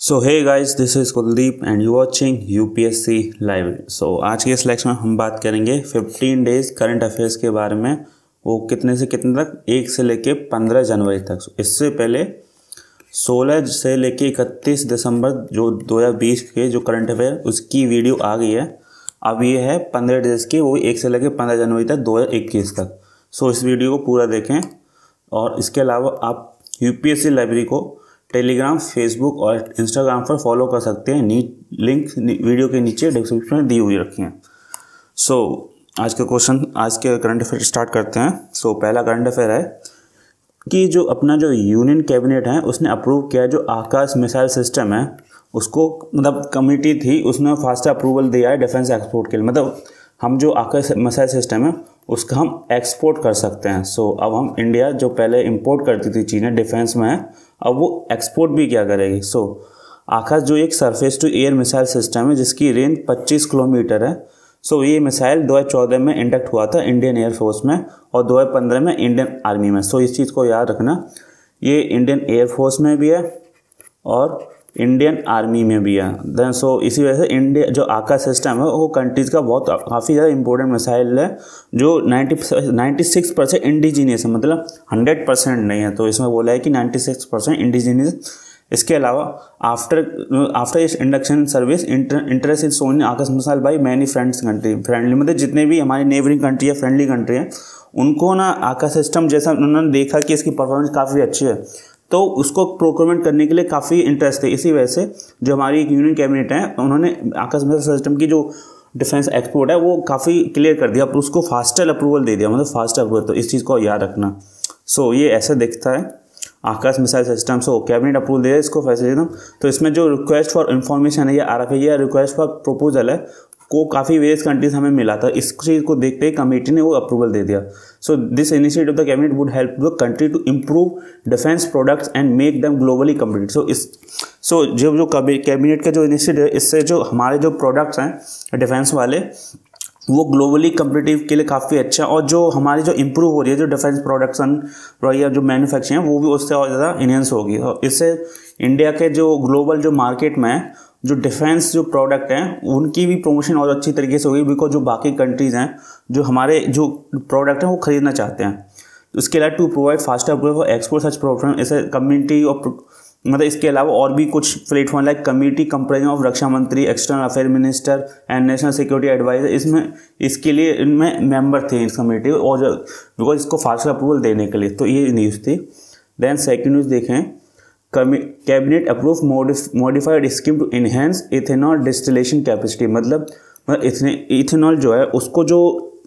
So hey guys, this is Kuldeep and you watching UPSC live. So आज के इस lecture में हम बात करेंगे 15 डेज करंट अफेयर्स के बारे में। वो कितने से कितने तक, 1 से लेके 15 जनवरी तक। इससे पहले 16 से लेके 31 दिसंबर जो 2020 के जो करंट अफेयर उसकी वीडियो आ गई है। अब ये है 15 डेज की, वो 1 से लेके 15 जनवरी तक 2021 तक। सो इस वीडियो को पूरा देखें। और इसके अलावा आप यूपीएससी लाइब्रेरी को टेलीग्राम, फेसबुक और इंस्टाग्राम पर फॉलो कर सकते हैं। लिंक वीडियो के नीचे डिस्क्रिप्शन में दी हुई रखी हैं। सो आज के करंट अफेयर स्टार्ट करते हैं। सो पहला करंट अफेयर है कि जो अपना जो यूनियन कैबिनेट है उसने अप्रूव किया जो आकाश मिसाइल सिस्टम है उसको, मतलब कमेटी थी उसने फास्ट अप्रूवल दिया है डिफेंस एक्सपोर्ट के लिए। मतलब हम जो आकाश मिसाइल सिस्टम है उसका हम एक्सपोर्ट कर सकते हैं। सो अब हम इंडिया जो पहले इंपोर्ट करती थी चीज़ें डिफेंस में, अब वो एक्सपोर्ट भी क्या करेगी। सो आकाश जो एक surface to air missile system है जिसकी रेंज 25 किलोमीटर है। सो ये मिसाइल 2014 में इंडक्ट हुआ था इंडियन एयरफोर्स में और 2015 में इंडियन आर्मी में। सो इस चीज़ को याद रखना, ये इंडियन एयरफोर्स में भी है और इंडियन आर्मी में भी है। देन सो इसी वजह से इंडिया जो आकाश सिस्टम है वो कंट्रीज़ का बहुत काफ़ी ज़्यादा इंपॉर्टेंट मिसाइल है जो 96% इंडिजीनियस है, मतलब 100% नहीं है। तो इसमें बोला है कि 96% इंडिजीनियस। इसके अलावा आफ्टर इस induction service interest in shown Akash missile by many friendly, मतलब जितने भी हमारी नेबरिंग कंट्री है, फ्रेंडली कंट्री है, उनको ना आकाश सिस्टम जैसा उन्होंने देखा कि इसकी परफॉर्मेंस काफ़ी अच्छी है तो उसको प्रोक्योरमेंट करने के लिए काफ़ी इंटरेस्ट है। इसी वजह से जो हमारी एक यूनियन कैबिनेट है उन्होंने आकाश मिसाइल सिस्टम की जो डिफेंस एक्सपोर्ट है वो काफ़ी क्लियर कर दिया, अब उसको फास्टर अप्रूवल दे दिया, मतलब फास्ट अप्रूवल। तो इस चीज़ को याद रखना। सो ये ऐसे दिखता है Akash missile system. So cabinet approval दे इसको फैसिलिटी। तो इसमें जो रिक्वेस्ट फॉर इन्फॉर्मेशन है या RFI या रिक्वेस्ट फॉर प्रपोजल है को काफ़ी वेरियस कंट्रीज हमें मिला था। इस चीज़ को देखते ही कमेटी ने वो अप्रूवल दे दिया। So this initiative of the cabinet would help the country to improve defence products and make them globally competitive. So जो कैबिनेट का जो इनिशिएटिव है इससे जो हमारे जो प्रोडक्ट्स हैं डिफेंस वाले वो ग्लोबली कम्पिटिटिव के लिए काफ़ी अच्छा है। और जो हमारी जो इम्प्रूव हो रही है जो डिफेंस प्रोडक्शन या जो मैन्युफैक्चरिंग है वो भी उससे और ज़्यादा इनहेंस होगी। और इससे इंडिया के जो ग्लोबल जो मार्केट में जो डिफेंस जो प्रोडक्ट हैं उनकी भी प्रमोशन और अच्छी तरीके से होगी, बिकॉज जो बाकी कंट्रीज़ हैं जो हमारे जो प्रोडक्ट हैं वो खरीदना चाहते हैं। तो इसके अलावा to provide faster approval for export such product, ऐसे कम्युनिटी और मतलब इसके अलावा और भी कुछ platform like committee comprising of रक्षा मंत्री, external affair minister and national security adviser, इसमें इसके लिए इनमें मेंबर थे इस कमेटी और बिकॉज इसको फास्टर अप्रूवल देने के लिए। तो ये न्यूज़ थी। देन सेकेंड न्यूज़ देखें, cabinet approve modified scheme to enhance ethanol distillation capacity, मतलब इथेनॉल जो है उसको जो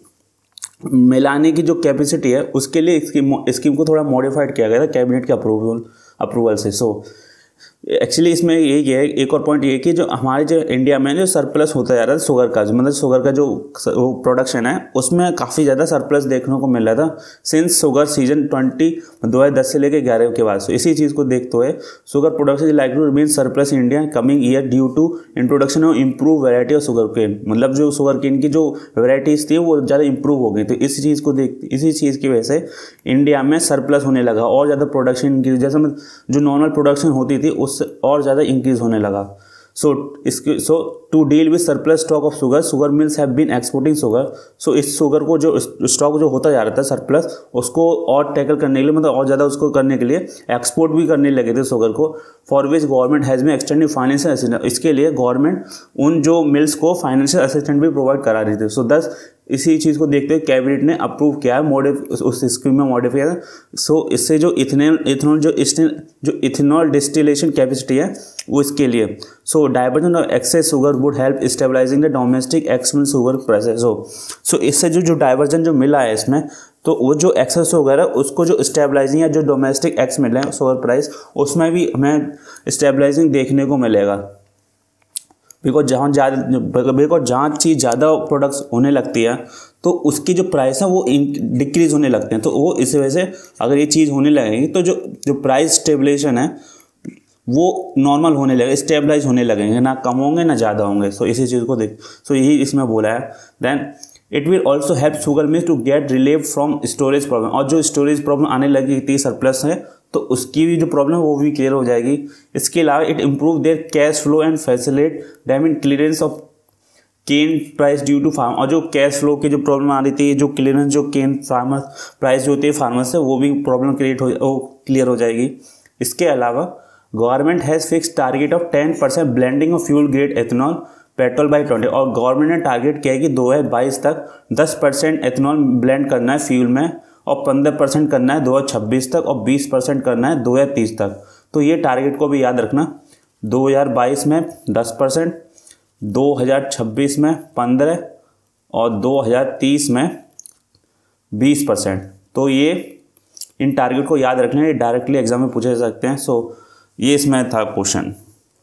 मिलाने की जो कैपेसिटी है उसके लिए स्कीम को थोड़ा मॉडिफाइड किया गया था कैबिनेट के अप्रूवल से। सो एक्चुअली इसमें यही है, एक और पॉइंट ये कि जो हमारे जो इंडिया में जो सरप्लस होता जा रहा है शुगर का, मतलब शुगर का जो प्रोडक्शन है उसमें काफ़ी ज़्यादा सरप्लस देखने को मिल रहा था सिंस शुगर सीजन 2010 से लेकर 11 के बाद। सो इसी चीज़ को देखते हुए sugar production is like to remain surplus in India coming year due to introduction of improve variety of sugar cane, मतलब जो शुगर केन की जो वेराइटीज़ थी वो ज़्यादा इंप्रूव हो गई। तो इसी चीज़ की वजह से इंडिया में सरप्लस होने लगा और ज़्यादा प्रोडक्शन इंक्रीज, जैसे जो नॉर्मल प्रोडक्शन होती थी उससे और ज़्यादा इंक्रीज होने लगा। So to deal with surplus stock of sugar mills have been exporting sugar. So इस शुगर को जो स्टॉक जो होता जा रहा था सरप्लस उसको और टैकल करने के लिए, मतलब और ज़्यादा उसको करने के लिए एक्सपोर्ट भी करने लगे थे शुगर को, for which government has been extending financial assistance. इसके लिए गवर्नमेंट उन जो मिल्स को फाइनेंशियल असिस्टेंस भी प्रोवाइड करा रही थी। सो दस इसी चीज़ को देखते हुए कैबिनेट ने अप्रूव किया है उस स्कीम में मॉडिफाई है। सो इससे जो इथेनॉल डिस्टिलेशन कैपेसिटी है वो इसके लिए। So diversion of excess sugar would help stabilising the domestic export sugar prices. So इससे जो डाइवर्जन जो मिला है इसमें, तो वो जो एक्सेस शुगर है उसको जो स्टेबलाइजिंग या जो डोमेस्टिक एक्स मिला है शुगर प्राइस उसमें भी हमें स्टेबलाइजिंग देखने को मिलेगा। बिकॉज जहाँ चीज़ ज़्यादा प्रोडक्ट्स होने लगती है तो उसकी जो प्राइस है वो डिक्रीज़ होने लगते हैं। तो वो इस वजह से अगर ये चीज़ होने लगेगी तो जो प्राइस स्टेबलाइजेशन है वो नॉर्मल होने लगेगा, स्टेबलाइज होने लगेंगे, ना कम होंगे ना ज़्यादा होंगे। सो इसी चीज़ को देख, सो यही इसमें बोला है। Then it will also help sugar mills to get relief from storage problem, और जो स्टोरेज प्रॉब्लम आने लगी थी सरप्लस है तो उसकी भी जो प्रॉब्लम है वो भी क्लियर हो जाएगी। इसके अलावा it improve their cash flow and facilitate diamond clearance of cane price due to farm. और जो कैश फ्लो की जो प्रॉब्लम आ रही थी, जो क्लियरेंस जो केन फार्मर प्राइस जो होती है फार्मर से, वो भी प्रॉब्लम क्लियर हो जाएगी। इसके अलावा government has fix target of 10% blending of fuel grade ethanol petrol by 20। और गवर्नमेंट ने टारगेट किया है कि 2022 तक 10% एथेनॉल ब्लेंड करना है फ्यूल में, और 15% करना है 2026 तक, और 20% करना है 2030 तक। तो ये टारगेट को भी याद रखना, 2022 में 10%, 2026 में 15% और 2030 में 20%। तो ये इन टारगेट को याद रखना, ये डायरेक्टली एग्जाम में पूछे जा सकते हैं। सो ये इसमें था क्वेश्चन।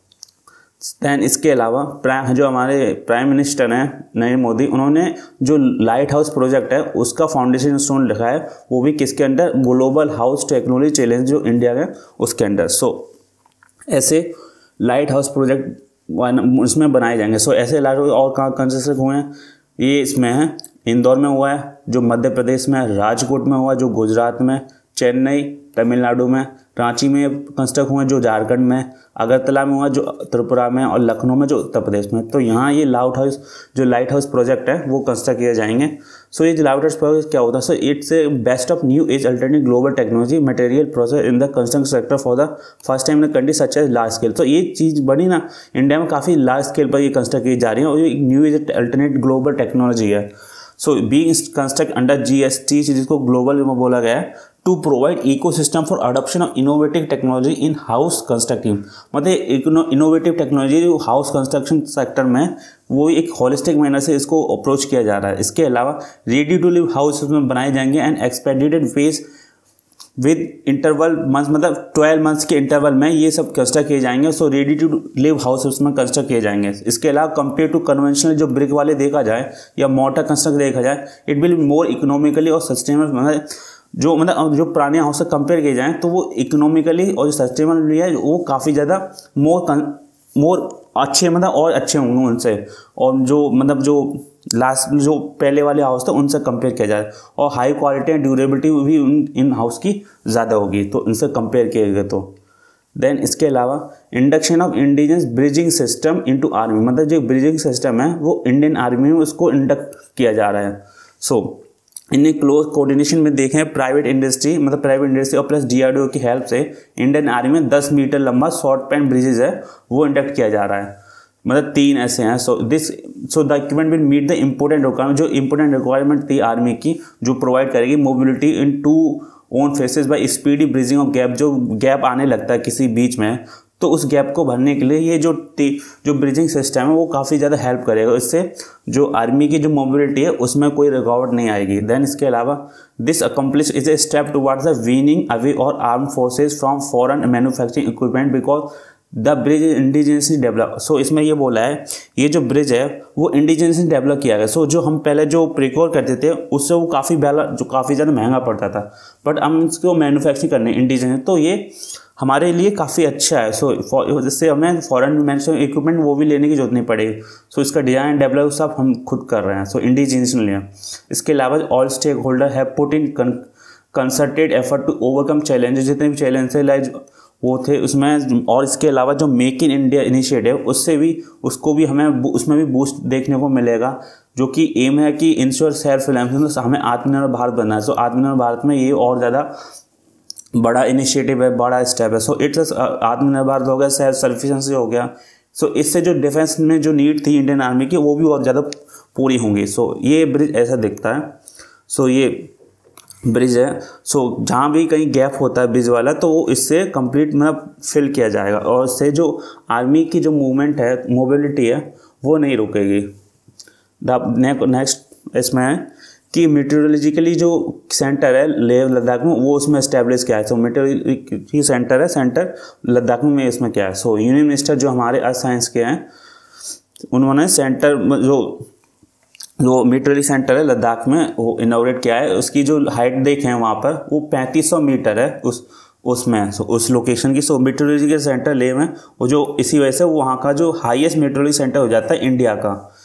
दैन इसके अलावा जो हमारे प्राइम मिनिस्टर हैं नरेंद्र मोदी, उन्होंने जो लाइट हाउस प्रोजेक्ट है उसका फाउंडेशन स्टोन रखा है, वो भी किसके under, global house technology challenge जो इंडिया है उसके अंडर। सो ऐसे लाइट हाउस प्रोजेक्ट उसमें बनाए जाएंगे। सो ऐसे लाइट हाउस और कहाँ कंस्ट्रक्ट हुए हैं, ये इसमें है इंदौर में हुआ है, जो मध्य प्रदेश में, राजकोट में हुआ, जो गुजरात में, चेन्नई तमिलनाडु में, रांची में कंस्ट्रक्ट हुए जो झारखंड में, अगरतला में हुआ जो त्रिपुरा में, और लखनऊ में जो उत्तर प्रदेश में। तो यहाँ ये लाइट हाउस प्रोजेक्ट है वो कंस्ट्रक्ट किए जाएंगे। सो ये लाइट हाउस प्रोजेक्ट क्या होता है, so it's a best of new age alternative global technology material process in the construction sector for the first time in country such as large scale. तो ये चीज़ बनी ना, इंडिया में काफ़ी लार्ज स्केल पर ये कंस्ट्रक्ट की जा रही है, और ये new age alternative global technology है। So being construct under GST, जिसको ग्लोबल में बोला गया है, to provide ecosystem for adoption of innovative technology in house constructing. मतलब इनोवेटिव टेक्नोलॉजी जो हाउस कंस्ट्रक्शन सेक्टर में, वो एक होलिस्टिक मैनर से इसको अप्रोच किया जा रहा है। इसके अलावा रेडी टू लिव हाउस में बनाए जाएंगे and expedited face with interval months, मतलब 12 मंथ्स के इंटरवल में ये सब कंस्ट्रक्ट किए जाएंगे। So ready to live house उसमें कंस्ट्रक्ट किए जाएंगे। इसके अलावा कंपेयर टू कन्वेंशनल जो ब्रिक वाले देखा जाए या मोटर कंस्ट्रक्ट देखा जाए, it will be more economically और सस्टेनेबल। जो पुराने हाउस से कंपेयर किए जाएँ तो वो इकोनॉमिकली और जो सस्टेनेबल भी है वो काफ़ी ज़्यादा मोर अच्छे, मतलब और अच्छे होंगे उनसे, और जो लास्ट जो पहले वाले हाउस थे उनसे कंपेयर किया जाए, और हाई क्वालिटी एंड ड्यूरेबिलिटी भी इन हाउस की ज़्यादा होगी तो इनसे कंपेयर किए गए। तो देन इसके अलावा induction of indigenous bridging system into army, मतलब जो ब्रिजिंग सिस्टम है वो इंडियन आर्मी में उसको इंडक्ट किया जा रहा है। सो इन्हें क्लोज कोऑर्डिनेशन में देखें प्राइवेट इंडस्ट्री और प्लस DRDO की हेल्प से इंडियन आर्मी में 10 मीटर लंबा शॉर्ट पैन ब्रिजेज है वो इंडक्ट किया जा रहा है। मतलब 3 ऐसे हैं। So the equipment will meet the important requirement, जो इंपॉर्टेंट रिक्वायरमेंट थी आर्मी की, जो प्रोवाइड करेगी mobility in 2 own faces by speedy bridging of gap. जो गैप आने लगता है किसी बीच में, तो उस गैप को भरने के लिए ये जो ब्रिजिंग सिस्टम है वो काफ़ी ज़्यादा हेल्प करेगा। इससे जो आर्मी की जो मोबिलिटी है उसमें कोई रुकावट नहीं आएगी। देन इसके अलावा this accomplish is a step towards the weaning away our arm forces from foreign manufacturing equipment because the bridge indigenously develop. So इसमें ये बोला है ये जो ब्रिज है वो इंडिजिनसली डेवलप किया गया। सो जो हम पहले जो प्रिक्योर करते थे उससे वो काफ़ी ज़्यादा महंगा पड़ता था, बट हम इसको मैन्युफैक्चरिंग करने इंडिजिनस, तो ये हमारे लिए काफ़ी अच्छा है। सो जिससे हमें फॉरेन मैन्युफैक्चरिंग इक्विपमेंट वो भी लेने की जरूरत नहीं पड़ेगी। सो इसका डिज़ाइन डेवलप सब हम खुद कर रहे हैं। सो इंडिजिनसली है। इसके अलावा all stakeholder have put in concerted effort to overcome challenges, जितने भी चैलेंज लाइक वो थे उसमें। और इसके अलावा जो मेक इन इंडिया इनिशिएटिव उसको भी हमें उसमें भी बूस्ट देखने को मिलेगा, जो कि एम है कि इंश्योर सेल्फ रिलायंस, हमें आत्मनिर्भर भारत बनना है। सो आत्मनिर्भर भारत में ये और ज़्यादा बड़ा इनिशिएटिव है, बड़ा स्टेप है। सो इट्स आत्मनिर्भर भारत हो गया, सेल्फ सफिशिएंसी हो गया। सो इससे जो डिफेंस में जो नीड थी इंडियन आर्मी की वो भी और ज़्यादा पूरी होंगी। सो ये ब्रिज ऐसा दिखता है। सो ये ब्रिज है। सो जहाँ भी कहीं गैप होता है ब्रिज वाला तो वो इससे कंप्लीट मतलब फिल किया जाएगा, और इससे जो आर्मी की जो मूवमेंट है, मोबिलिटी है, वो नहीं रुकेगी। नेक्स्ट इसमें है कि मीटरोलॉजिकली जो सेंटर है लेह लद्दाख में वो उसमें इस्टेब्लिश किया है। सो मीटरोलॉजी सेंटर है, सेंटर लद्दाख में इसमें क्या है। सो यूनियन मिनिस्टर जो हमारे अर्थ साइंस के हैं उन्होंने सेंटर जो मीटरोलॉजी सेंटर है लद्दाख में वो इनॉग्रेट किया है। उसकी जो हाइट देखें वहाँ पर वो 3500 मीटर है उसमें उस लोकेशन की। सो मीटरोलॉजी के सेंटर लेह में वो जो इसी वजह से वो वहाँ का जो हाईएस्ट मीटरोलॉजी सेंटर हो जाता है इंडिया का।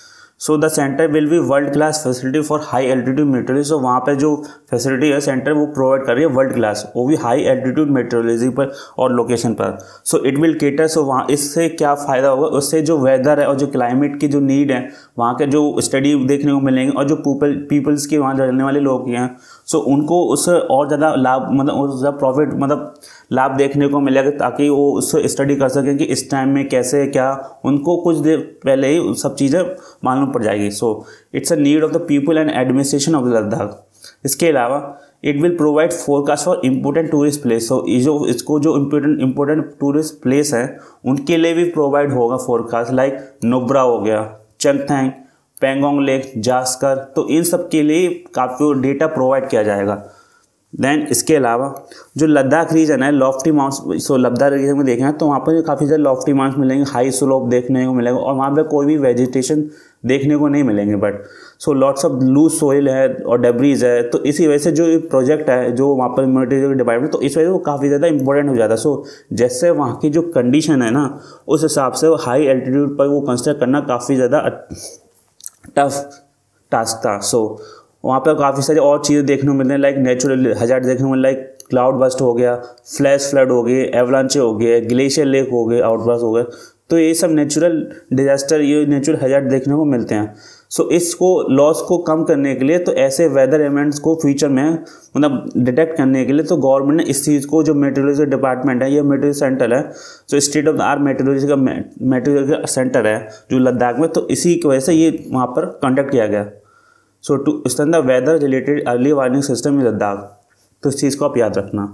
So the centre will be world class facility for high altitude meteorology. So वहाँ पे जो फैसिलिटी है सेंटर वो प्रोवाइड कर रही है वर्ल्ड क्लास, वो भी हाई एल्टीट्यूड मेट्रोलॉजी पर और लोकेशन पर। So it will cater, so वहाँ इससे क्या फ़ायदा होगा, उससे जो वेदर है और जो क्लाइमेट की जो नीड है वहाँ के जो स्टडी देखने को मिलेंगे और जो पीपल्स के वहाँ रहने वाले लोग हैं, सो उनको उससे और ज़्यादा लाभ, मतलब और ज़्यादा प्रॉफिट, मतलब लाभ देखने को मिलेगा, ताकि वो उससे स्टडी कर सकें कि इस टाइम में कैसे क्या, उनको कुछ देर पहले ही सब चीज़ें मालूम पड़ जाएगी। So it's a need of the people and administration of Ladakh. इसके अलावा it will provide forecast for important tourist place. So इसको जो इम्पोर्टेंट टूरिस्ट प्लेस है उनके लिए भी प्रोवाइड होगा फोरकास्ट, लाइक नुब्रा हो गया, चंगथांग, पेंगोंग लेक, जास्कर, तो इन सब के लिए काफ़ी डेटा प्रोवाइड किया जाएगा। देन इसके अलावा जो लद्दाख रीजन है lofty mounts, so Ladakh region में देखें तो वहाँ पर काफ़ी ज़्यादा लॉफ्टी माउंट्स मिलेंगे, हाई स्लोप देखने को मिलेगा और वहाँ पे कोई भी वेजिटेशन देखने को नहीं मिलेंगे, but so lots of loose soil है और डेब्रीज है। तो इसी वजह से जो प्रोजेक्ट है जो वहाँ पर मटेरियल डिपार्टमेंट, तो इस वजह से वो काफ़ी ज़्यादा इंपॉर्टेंट हो जाता है। सो जैसे वहाँ की जो कंडीशन है ना उस हिसाब से वो हाई एल्टीट्यूड पर वो कंसिडर करना काफ़ी ज़्यादा टफ टास्क था। सो वहाँ पर काफ़ी सारी और चीज़ें देखने को मिलती हैं, लाइक नेचुरल हजार्ड देखने को मिल, लाइक क्लाउड बस्ट हो गया, फ्लैश फ्लड हो गए, एवलांचे हो गए, ग्लेशियर लेक हो गए, आउटबर्स्ट हो गए, तो ये सब नेचुरल डिजास्टर, ये नेचुरल हजार्ड देखने को मिलते हैं। सो इसको लॉस को कम करने के लिए, तो ऐसे वेदर इवेंट्स को फ्यूचर में मतलब डिटेक्ट करने के लिए, तो गवर्नमेंट ने इस चीज़ को, जो मेट्रोलॉजी डिपार्टमेंट है, ये मेट्रोलॉजी सेंटर है, जो state of the art meteorology का मेट्रोलॉजी सेंटर है जो लद्दाख में, तो इसी की वजह से ये वहाँ पर कंडक्ट किया गया। So to stand the weather related early warning system in Ladakh, तो इस चीज़ को आप याद रखना।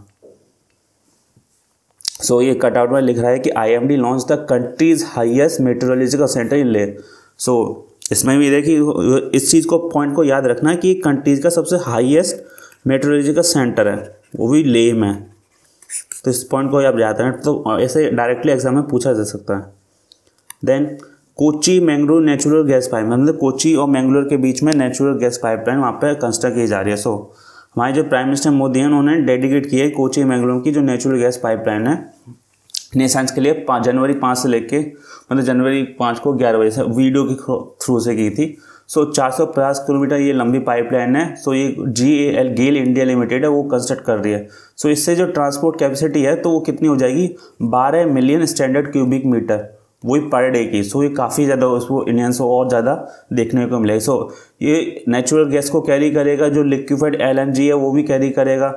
सो ये कटआउट में लिख रहा है कि IMD launch the country's highest meteorological centre in Leh. So इसमें भी देखिए इस चीज़ को, पॉइंट को याद रखना कि कंट्रीज का सबसे हाईएस्ट मेट्रोलॉजिकल सेंटर है वो भी लेह में, तो इस पॉइंट को आप याद रखना, तो ऐसे डायरेक्टली एग्जाम में पूछा जा सकता है। Then Kochi Mangalore natural gas pipe, मतलब कोची और मैंगलोर के बीच में नेचुरल गैस पाइपलाइन वहाँ पर कंस्ट्रक्ट की जा रही है। सो हमारे जो प्राइम मिनिस्टर मोदी हैं उन्होंने डेडिकेट किया है कोची मैंगलोर की जो नेचुरल गैस पाइपलाइन है नेशंस के लिए, 5 जनवरी 5 से लेके, मतलब जनवरी 5 को 11 बजे से वीडियो के थ्रू से की थी। सो 450 किलोमीटर ये लंबी पाइपलाइन है। सो ये GAL गेल इंडिया लिमिटेड है वो कंस्ट्रक्ट कर रही है। सो इससे जो ट्रांसपोर्ट कैपेसिटी है तो वो कितनी हो जाएगी, 12 मिलियन स्टैंडर्ड क्यूबिक मीटर, वही पर डे की। सो ये काफ़ी ज़्यादा उसको इंडियंस को और ज़्यादा देखने को मिलेगा। सो ये नेचुरल गैस को कैरी करेगा, जो लिक्विफाइड LNG है वो भी कैरी करेगा।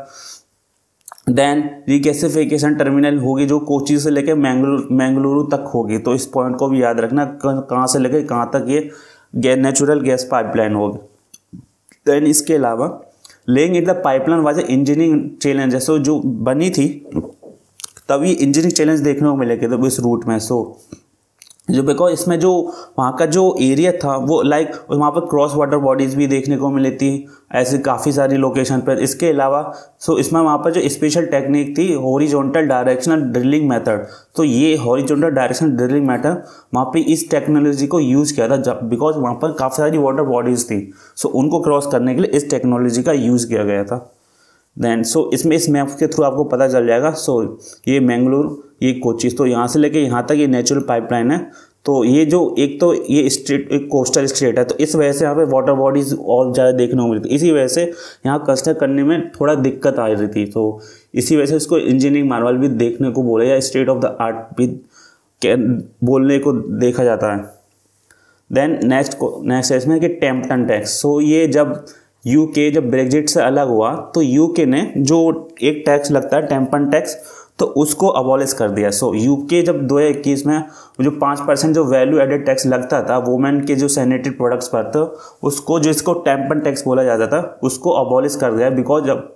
देन रिगैसिफिकेशन टर्मिनल होगी जो कोची से लेकर मैंगलुरु तक होगी, तो इस पॉइंट को भी याद रखना, कहाँ से लेकर कहाँ तक ये नेचुरल गैस पाइपलाइन होगी। देन इसके अलावा laying it the pipeline was engineering challenge है। सो जो बनी थी तभी इंजीनियरिंग चैलेंज देखने को मिलेगा तो इस रूट में। सो जो बिकॉज इसमें जो वहाँ का जो एरिया था वो लाइक वहाँ पर क्रॉस वाटर बॉडीज़ भी देखने को मिली थी, ऐसे काफ़ी सारी लोकेशन पर। इसके अलावा सो इसमें वहाँ पर जो स्पेशल टेक्निक थी हॉरिजॉन्टल डायरेक्शनल ड्रिलिंग मेथड, तो ये हॉरिजॉन्टल डायरेक्शनल ड्रिलिंग मेथड वहाँ पे इस टेक्नोलॉजी को यूज़ किया था, बिकॉज वहाँ पर काफ़ी सारी वाटर बॉडीज़ थी। सो उनको क्रॉस करने के लिए इस टेक्नोलॉजी का यूज़ किया गया था। देन सो इसमें इस मैप के थ्रू आपको पता चल जाएगा। सो ये मैंगलोर, ये कोची, तो यहाँ से लेके यहाँ तक ये नेचुरल पाइपलाइन है। तो ये जो एक तो ये स्टेट एक कोस्टल स्टेट है, तो इस वजह से यहाँ पे वाटर बॉडीज़ और ज़्यादा देखने को मिलती है। इसी वजह से यहाँ कंस्ट्रक्ट करने में थोड़ा दिक्कत आ रही थी, तो इसी वजह से इसको इंजीनियरिंग मार्वल भी देखने को बोले या स्टेट ऑफ द आर्ट भी बोलने को देखा जाता है। देन नेक्स्ट इसमें कि टेम्पटन टैक्स। सो ये जब यूके जब ब्रेग्जिट से अलग हुआ तो यूके ने जो एक टैक्स लगता है टेम्पटन टैक्स, तो उसको अबॉलिश कर दिया। सो यूके जब 2021 में जो 5% जो वैल्यू एडेड टैक्स लगता था वुमेन के जो सैनिटरी प्रोडक्ट्स पर, तो उसको जिसको टेम्पटन टैक्स बोला जाता था उसको अबॉलिश कर दिया, बिकॉज जब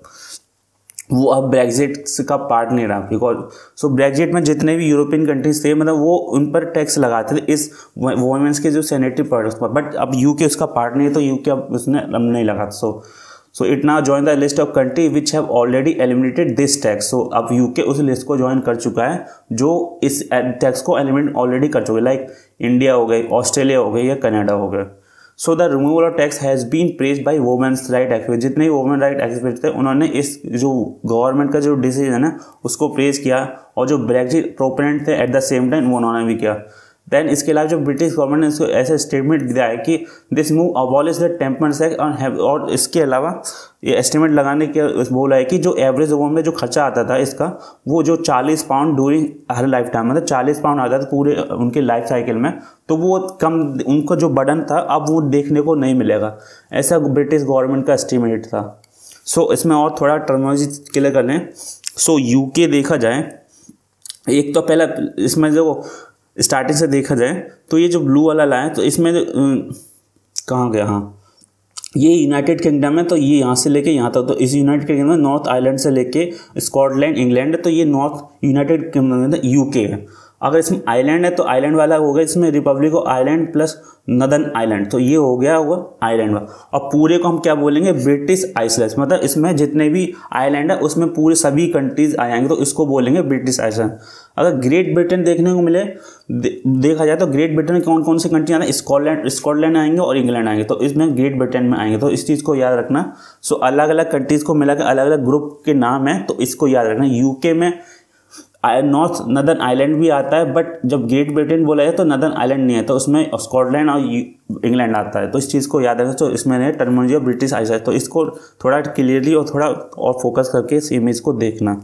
वो अब ब्रेग्जिट का पार्ट नहीं रहा। बिकॉज सो ब्रेग्जिट में जितने भी यूरोपियन कंट्रीज थे मतलब वो उन पर टैक्स लगाते थे इस वुमेन्स के जो सैनिटरी प्रोडक्ट्स पर, बट अब यूके उसका पार्ट नहीं है तो यूके अब उसने नहीं लगा। So it now join the list of country which have already eliminated this tax. So अब यूके उस लिस्ट को ज्वाइन कर चुका है जो इस टैक्स को एलिमिनेट ऑलरेडी कर चुके, लाइक इंडिया हो गई, ऑस्ट्रेलिया हो गई या कनाडा हो गया। So the removal of tax has been praised by women's right activist. जितने भी वुमेन राइट एक्टिविस्ट थे उन्होंने इस जो गवर्नमेंट का जो डिसीजन है उसको प्रेज किया, और जो ब्रेग्जिट प्रोपोनेंट थे एट द सेम टाइम उन्होंने भी किया। देन इसके अलावा जो ब्रिटिश गवर्नमेंट ने इसको ऐसे स्टेटमेंट दिया है कि this move abolish the temperance act, और इसके अलावा ये एस्टिमेट लगाने के बोला है कि जो एवरेज ओवर में जो खर्चा आता था इसका, वो जो 40 pound during her lifetime, मतलब 40 पाउंड आता था पूरे उनके लाइफ साइकिल में, तो वो कम, उनका जो बर्डन था अब वो देखने को नहीं मिलेगा, ऐसा ब्रिटिश गवर्नमेंट का एस्टिमेट था। सो इसमें और थोड़ा टर्मिनोलॉजी क्लियर कर लें। सो यूके देखा जाए, एक तो पहला इसमें जो स्टार्टिंग से देखा जाए तो ये जो ब्लू वाला लाइन, तो इसमें कहाँ गया, हाँ ये यूनाइटेड किंगडम है, तो ये यहाँ से लेके यहाँ तक, तो इस यूनाइटेड किंगडम में नॉर्थ आयरलैंड से लेके स्कॉटलैंड इंग्लैंड, तो ये नॉर्थ यूनाइटेड किंगडम में यूके है। अगर इसमें आइलैंड है तो आइलैंड वाला हो गया, इसमें Republic of Island plus Northern Island, तो ये हो गया होगा आइलैंड वाला। और पूरे को हम क्या बोलेंगे, ब्रिटिश आइसलैंड्स, मतलब इसमें जितने भी आइलैंड है उसमें पूरे सभी कंट्रीज आ जाएंगे, तो इसको बोलेंगे ब्रिटिश आइसलैंड। अगर ग्रेट ब्रिटेन देखने को मिले, देखा जाए तो ग्रेट ब्रिटेन में कौन कौन सी कंट्री आना है, स्कॉटलैंड आएंगे और इंग्लैंड आएंगे, तो इसमें ग्रेट ब्रिटेन में आएंगे, तो इस चीज़ को याद रखना। सो अलग अलग कंट्रीज को मिला के अलग अलग ग्रुप के नाम है, तो इसको याद रखना। यूके में नॉर्थ नदर्न आइलैंड भी आता है, बट जब ग्रेट ब्रिटेन बोला है तो नदर्न आइलैंड नहीं है, तो उसमें स्कॉटलैंड और इंग्लैंड आता है, तो इस चीज़ को याद रखना। तो इसमें है टर्मिनोलॉजी ऑफ ब्रिटिश आइसलैंड, तो इसको थोड़ा क्लियरली और थोड़ा और फोकस करके इस इमेज को देखना।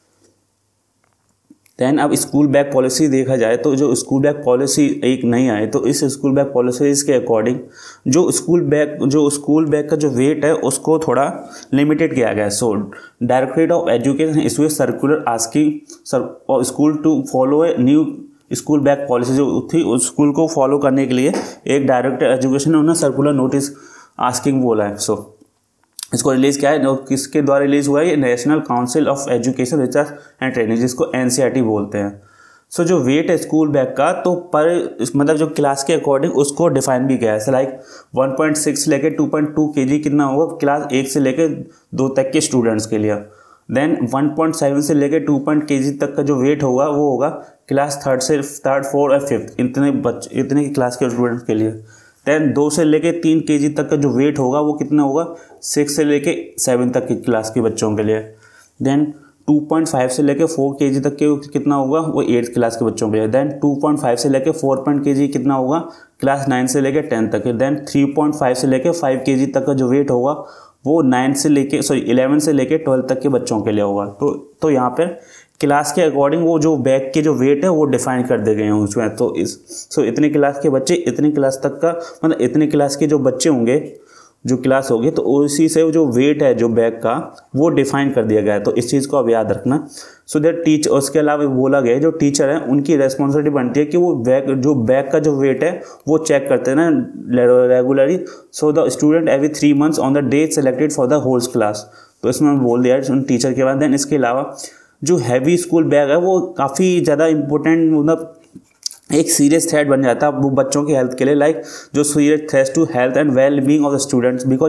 दैन अब स्कूल बैग पॉलिसी देखा जाए तो जो स्कूल बैग पॉलिसी एक नई आई, तो इस स्कूल बैग पॉलिसीज के अकॉर्डिंग जो स्कूल बैग का जो वेट है उसको थोड़ा लिमिटेड किया गया है। So directorate of education issue circular asking school to follow a new school bag policy जो थी, उस स्कूल को फॉलो करने के लिए एक डायरेक्टर एजुकेशन ने उन्होंने सर्कुलर नोटिस आस्किंग बोला है। सो इसको रिलीज़ किया है, किसके द्वारा रिलीज़ हुआ है, ये National Council of Education Research and Training, जिसको NCERT बोलते हैं। सो जो वेट है स्कूल बैग का, तो पर मतलब जो क्लास के अकॉर्डिंग उसको डिफाइन भी किया है। लाइक 1.6 से लेकर 2.2 kg कितना होगा क्लास 1 से लेकर 2 तक के स्टूडेंट्स के लिए। देन 1.7 से लेकर 2 kg तक का जो वेट होगा वो होगा क्लास थर्ड 4 और 5 इतने क्लास के स्टूडेंट्स के लिए। देन 2 से लेके 3 kg तक का जो वेट होगा वो कितना होगा 6 से लेके 7 तक की क्लास के बच्चों के लिए। देन 2.5 से लेके 4 kg तक के कितना होगा वो 8th क्लास के बच्चों के लिए। देन 2.5 से लेके 4 kg कितना होगा क्लास 9 से लेके 10 तक के। देन 3.5 से लेके 5 kg तक का जो वेट होगा वो 11 से लेके 12 तक के बच्चों के लिए होगा। तो यहाँ पर क्लास के अकॉर्डिंग वो जो बैग के जो वेट है वो डिफाइन कर दिए गए हैं उसमें। तो इतनी क्लास के बच्चे इतनी क्लास तक का, मतलब इतनी क्लास के जो बच्चे होंगे जो क्लास होगी, तो उसी से जो वेट है जो बैग का वो डिफाइन कर दिया गया है। तो इस चीज़ को अब याद रखना। सो दैट टीचर, उसके अलावा बोला गया है जो टीचर है उनकी रेस्पॉन्सिबिलिटी बनती है कि वो बैग का जो वेट है वो चेक करते हैं ना regularly. So the student every 3 months on the day selected for the whole class, तो इसमें बोल दिया है टीचर के बाद। देन इसके अलावा जो हैवी स्कूल बैग है वो काफ़ी ज़्यादा इंपॉर्टेंट, मतलब एक सीरियस थ्रेट बन जाता है वो बच्चों की हेल्थ के लिए। लाइक जो serious threat to health and well being of the students, because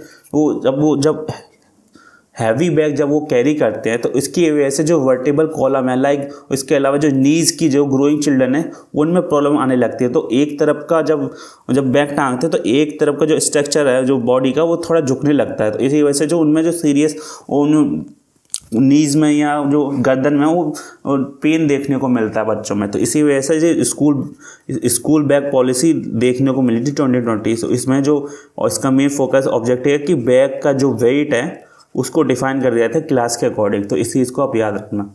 जब हैवी बैग जब वो कैरी करते हैं तो इसकी वजह से जो वर्टेबल कॉलम है, लाइक इसके अलावा जो नीज की जो ग्रोइंग चिल्ड्रन है उनमें प्रॉब्लम आने लगती है। तो एक तरफ का जब बैग टांगते हैं तो एक तरफ का जो स्ट्रक्चर है जो बॉडी का वो थोड़ा झुकने लगता है। तो इसी वजह से जो उनमें जो सीरियस नीज में या जो गर्दन में वो पेन देखने को मिलता है बच्चों में। तो इसी वजह से जो स्कूल बैग पॉलिसी देखने को मिली थी 2020। तो इसमें जो इसका मेन फोकस ऑब्जेक्टिव है कि बैग का जो वेट है उसको डिफाइन कर दिया था क्लास के अकॉर्डिंग। तो इस चीज़ को आप याद रखना।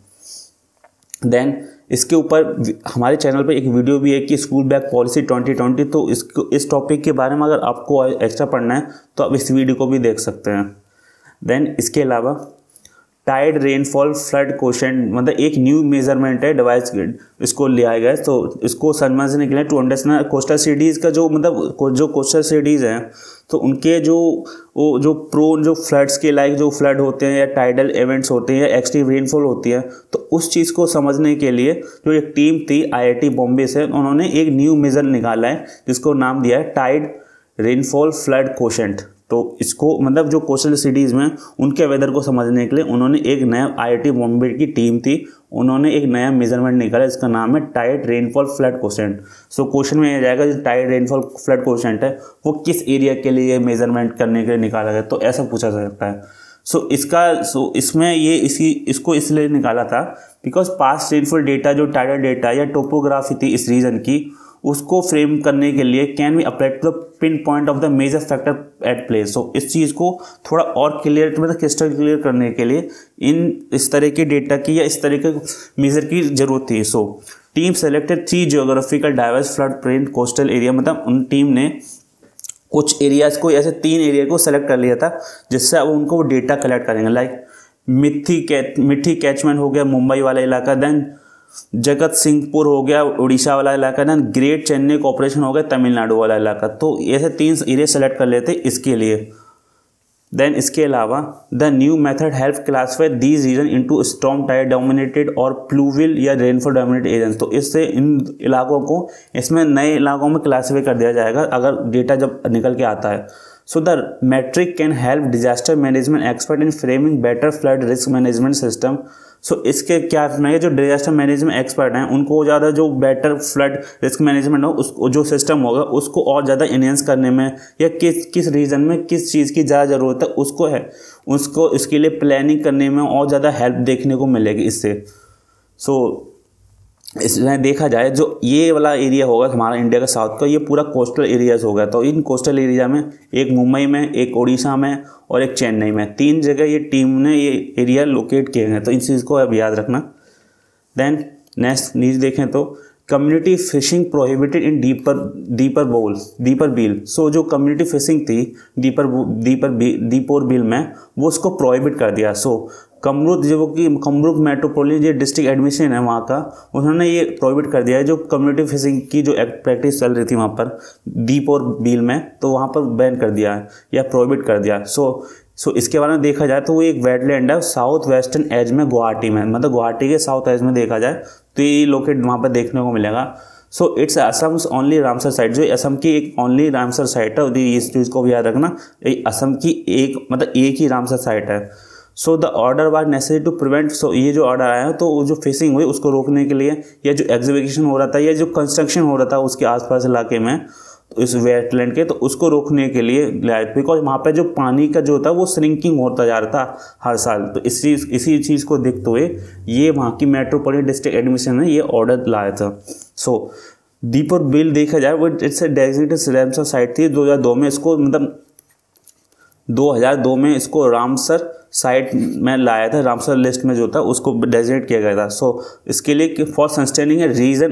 देन इसके ऊपर हमारे चैनल पे एक वीडियो भी है कि स्कूल बैग पॉलिसी 2020, तो इस टॉपिक के बारे में अगर आपको एक्स्ट्रा पढ़ना है तो आप इस वीडियो को भी देख सकते हैं। देन इसके अलावा टाइड रेनफॉल फ्लड कोशेंट, मतलब एक न्यू मेजरमेंट है डिवाइस, इसको लिया गया है। तो इसको समझने के लिए टू अंडरस्टैंड कोस्टल सिटीज़ का जो मतलब जो कोस्टल सिटीज़ हैं तो उनके जो प्रोन जो फ्लड्स के लाइक जो फ्लड होते हैं या टाइडल इवेंट्स होते हैं या एक्सट्रीम रेनफॉल होती है, तो उस चीज़ को समझने के लिए जो एक टीम थी IIT बॉम्बे से, उन्होंने एक न्यू मेजर निकाला है जिसको नाम दिया है टाइड रेनफॉल फ्लड कोशेंट। तो इसको मतलब जो कोस्टल सिटीज़ में उनके वेदर को समझने के लिए उन्होंने एक नया IIT बॉम्बे की टीम थी, उन्होंने एक नया मेजरमेंट निकाला, इसका नाम है tide rainfall flood quotient. So question में यह जाएगा जो टाइड रेनफॉल फ्लड कोशेंट है वो किस एरिया के लिए मेजरमेंट करने के लिए निकाला गया, तो ऐसा पूछा जा सकता है। इसमें ये इसको इसलिए निकाला था बिकॉज पास्ट रेनफॉल डेटा जो टाइडल डेटा या टोपोग्राफी थी इस रीजन की, उसको फ्रेम करने के लिए can be apply to the pinpoint of the major factor at play. So इस चीज़ को थोड़ा और क्लियर मतलब क्रिस्टल क्लियर करने के लिए इस तरह के डेटा की या इस तरह के मेजर की जरूरत थी। So team selected 3 geographical diverse flood prone coastal area, मतलब उन टीम ने कुछ एरियाज को ऐसे 3 एरिया को सेलेक्ट कर लिया था जिससे अब उनको वो डेटा कलेक्ट करेंगे। लाइक मिट्टी कैचमेंट हो गया मुंबई वाला इलाका, देन जगत सिंहपुर हो गया उड़ीसा वाला इलाका, देन ग्रेट चेन्नई कॉर्पोरेशन हो गया तमिलनाडु वाला इलाका। तो ऐसे 3 एरिया सेलेक्ट कर लेते इसके लिए। देन इसके अलावा the new method help classify these region into storm tide dominated और प्लूविल या रेनफॉल डोमिनेटेड एरियाज। तो इससे इन इलाकों को इसमें नए इलाकों में क्लासीफाई कर दिया जाएगा अगर डेटा जब निकल के आता है। So the metric can help disaster management expert in framing better flood risk management system. So इसके क्या है, जो डिजास्टर मैनेजमेंट एक्सपर्ट हैं उनको ज़्यादा जो बेटर फ्लड रिस्क मैनेजमेंट हो उसको जो सिस्टम होगा उसको और ज़्यादा इनहेंस करने में या किस रीजन में किस चीज़ की ज़्यादा ज़रूरत है उसको इसके लिए प्लानिंग करने में और ज़्यादा हेल्प देखने को मिलेगी इससे। सो इसमें देखा जाए जो ये वाला एरिया होगा हमारा इंडिया का साउथ का, ये पूरा कोस्टल एरियाज होगा। तो इन कोस्टल एरिया में एक मुंबई में, एक उड़ीसा में और एक चेन्नई में, 3 जगह ये टीम ने ये एरिया लोकेट किए हैं। तो इन चीज़ को अब याद रखना। देन नेक्स्ट न्यूज़ देखें तो community fishing prohibited in Deepor Beel. So जो कम्युनिटी फिशिंग थी दीपोर बील में वो उसको प्रोहिबिट कर दिया। सो कमरूक मेट्रोपोलिटन जो डिस्ट्रिक्ट एडमिशन है वहाँ का, उन्होंने ये प्रोहिबिट कर दिया है जो कम्युनिटी फिशिंग की जो प्रैक्टिस चल रही थी वहाँ पर दीपोर बील में, तो वहाँ पर बैन कर दिया है या प्रोहिबिट कर दिया। सो इसके बारे में देखा जाए तो वो एक वेटलैंड है साउथ वेस्टर्न एज में गुवाहाटी में, मतलब गुवाहाटी के साउथ एज में देखा जाए तो ये लोकेट वहाँ पर देखने को मिलेगा। So it's Assam's only Ramsar site, जो असम की एक ओनली रामसर साइट है, इस चीज़ को भी याद रखना। असम की एक ही रामसर साइट है। So the order was necessary to prevent. So ये जो ऑर्डर आया तो जो फिशिंग हुई उसको रोकने के लिए या जो एग्जीबिशन हो रहा था या जो कंस्ट्रक्शन हो रहा था उसके आसपास इलाके में तो इस वेटलैंड के, तो उसको रोकने के लिए लाया, बिकॉज वहाँ पे जो पानी का जो था वो श्रिंकिंग होता जा रहा था हर साल। तो इसी चीज़ को देखते हुए ये वहाँ की मेट्रोपोलिटन डिस्ट्रिक्ट एडमिशन ने ये ऑर्डर लाया था। सो दीपर बिल देखा जाए वो इट्स डेजिग्नेटेड रामसर साइट थी 2002 में, इसको मतलब 2002 में इसको रामसर साइट में लाया था, रामसर लिस्ट में जो था उसको डेजिग्नेट किया गया था। सो इसके लिए for sustaining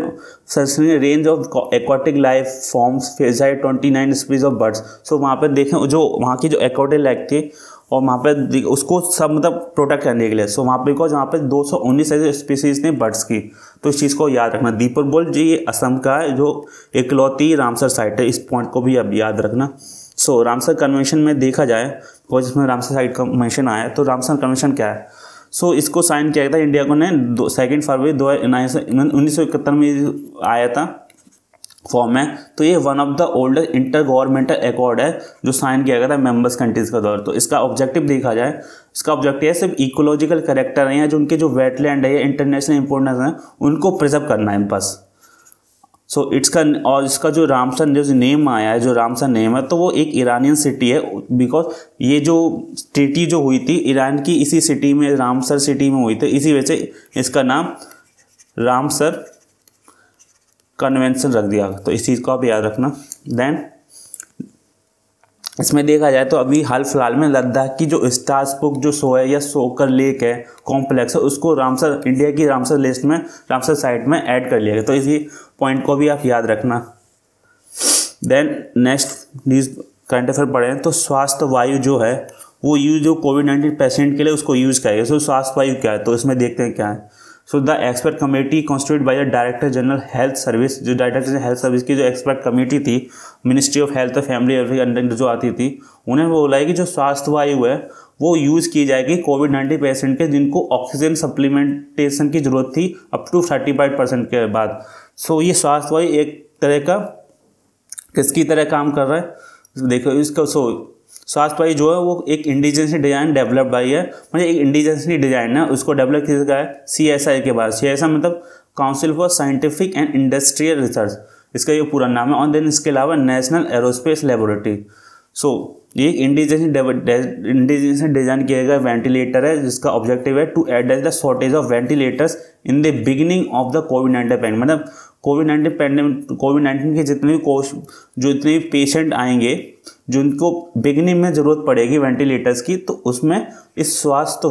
a range of aquatic life forms फेजाइड 29 स्पीसीज ऑफ बर्ड्स। सो वहाँ पर देखें जो वहाँ की जो एक्वाटिक लाइफ थी और वहाँ पे उसको सब मतलब प्रोटेक्ट करने के लिए। सो वहाँ पे बिकॉज वहाँ पे 219 ऐसे स्पीसीज ने बर्ड्स की, तो इस चीज़ को याद रखना। दीपर बोल जी ये असम का है जो इकलौती रामसर साइट है, इस पॉइंट को भी अब याद रखना। सो रामसर कन्वेंशन में देखा जाए और जिसमें रामसर साइट का मेंशन आया है, तो रामसर कन्वेंशन क्या है? सो इसको साइन किया गया था इंडिया को ने 2 फरवरी 1971 में आया था फॉर्म में। तो ये one of the oldest intergovernmental accord है जो साइन किया गया था मेंबर्स कंट्रीज़ का दौर। तो इसका ऑब्जेक्टिव देखा जाए, इसका ऑब्जेक्टिव है सिर्फ इकोलॉजिकल कैरेक्टर है या जो उनके जो वेटलैंड है या इंटरनेशनल इंपॉर्टेंस है उनको प्रिजर्व करना है बस। सो और इसका जो रामसर जो नेम आया है, जो रामसर नेम है, तो वो एक ईरानियन सिटी है बिकॉज ये जो ट्रीटी जो हुई थी ईरान की इसी सिटी में, रामसर सिटी में हुई थी, इसी वजह से इसका नाम रामसर कन्वेंशन रख दिया। तो इस चीज़ को आप याद रखना। देन इसमें देखा जाए तो अभी हाल फिलहाल में लद्दाख की जो स्टार्सबुक जो सो है या सोकर लेक है कॉम्प्लेक्स है, उसको रामसर इंडिया की रामसर लिस्ट में रामसर साइट में ऐड कर लिया गया। तो इसी पॉइंट को भी आप याद रखना। Then next news current affair पढ़े तो स्वास्थ्य वायु जो है वो यूज जो कोविड-19 पेशेंट के लिए उसको यूज़ किया गया। सो स्वास्थ्य वायु क्या है, तो इसमें देखते हैं क्या है। So the expert committee constitute by the director general health service, जो डायरेक्टर जनरल हेल्थ सर्विस की जो एक्सपर्ट कमेटी थी मिनिस्ट्री ऑफ हेल्थ और फैमिली वेलफेयर अंडर जो आती थी, उन्हें वो बोला है कि जो स्वास्थ्य वायु है वो यूज़ की जाएगी कोविड-19 पेशेंट के जिनको ऑक्सीजन सप्लीमेंटेशन की ज़रूरत थी अप टू 35% के बाद। सो ये स्वास्थ्य वायु एक तरह का किसकी तरह काम कर रहा है, देखो इसका। स्वास्थ्य वायु जो है वो एक इंडिजिनसली डिज़ाइन डेवलप्ड बाई है, मतलब एक इंडिजिनसली डिज़ाइन है, उसको डेवलप किया गया है CSI के बाद। CSI मतलब Council for Scientific and Industrial Research, इसका ये पूरा नाम है। और देन इसके अलावा नेशनल एरोस्पेस लेबोरेटरी। सो ये इंडिजीनियस डिजाइन किया गया वेंटिलेटर है जिसका ऑब्जेक्टिव है to address the shortage of ventilators in the beginning of the कोविड-19 पैंडेमिक। मतलब कोविड-19 के जितने भी पेशेंट आएंगे जिनको बिगिनिंग में ज़रूरत पड़ेगी वेंटिलेटर्स की, तो उसमें इस स्वास्थ्य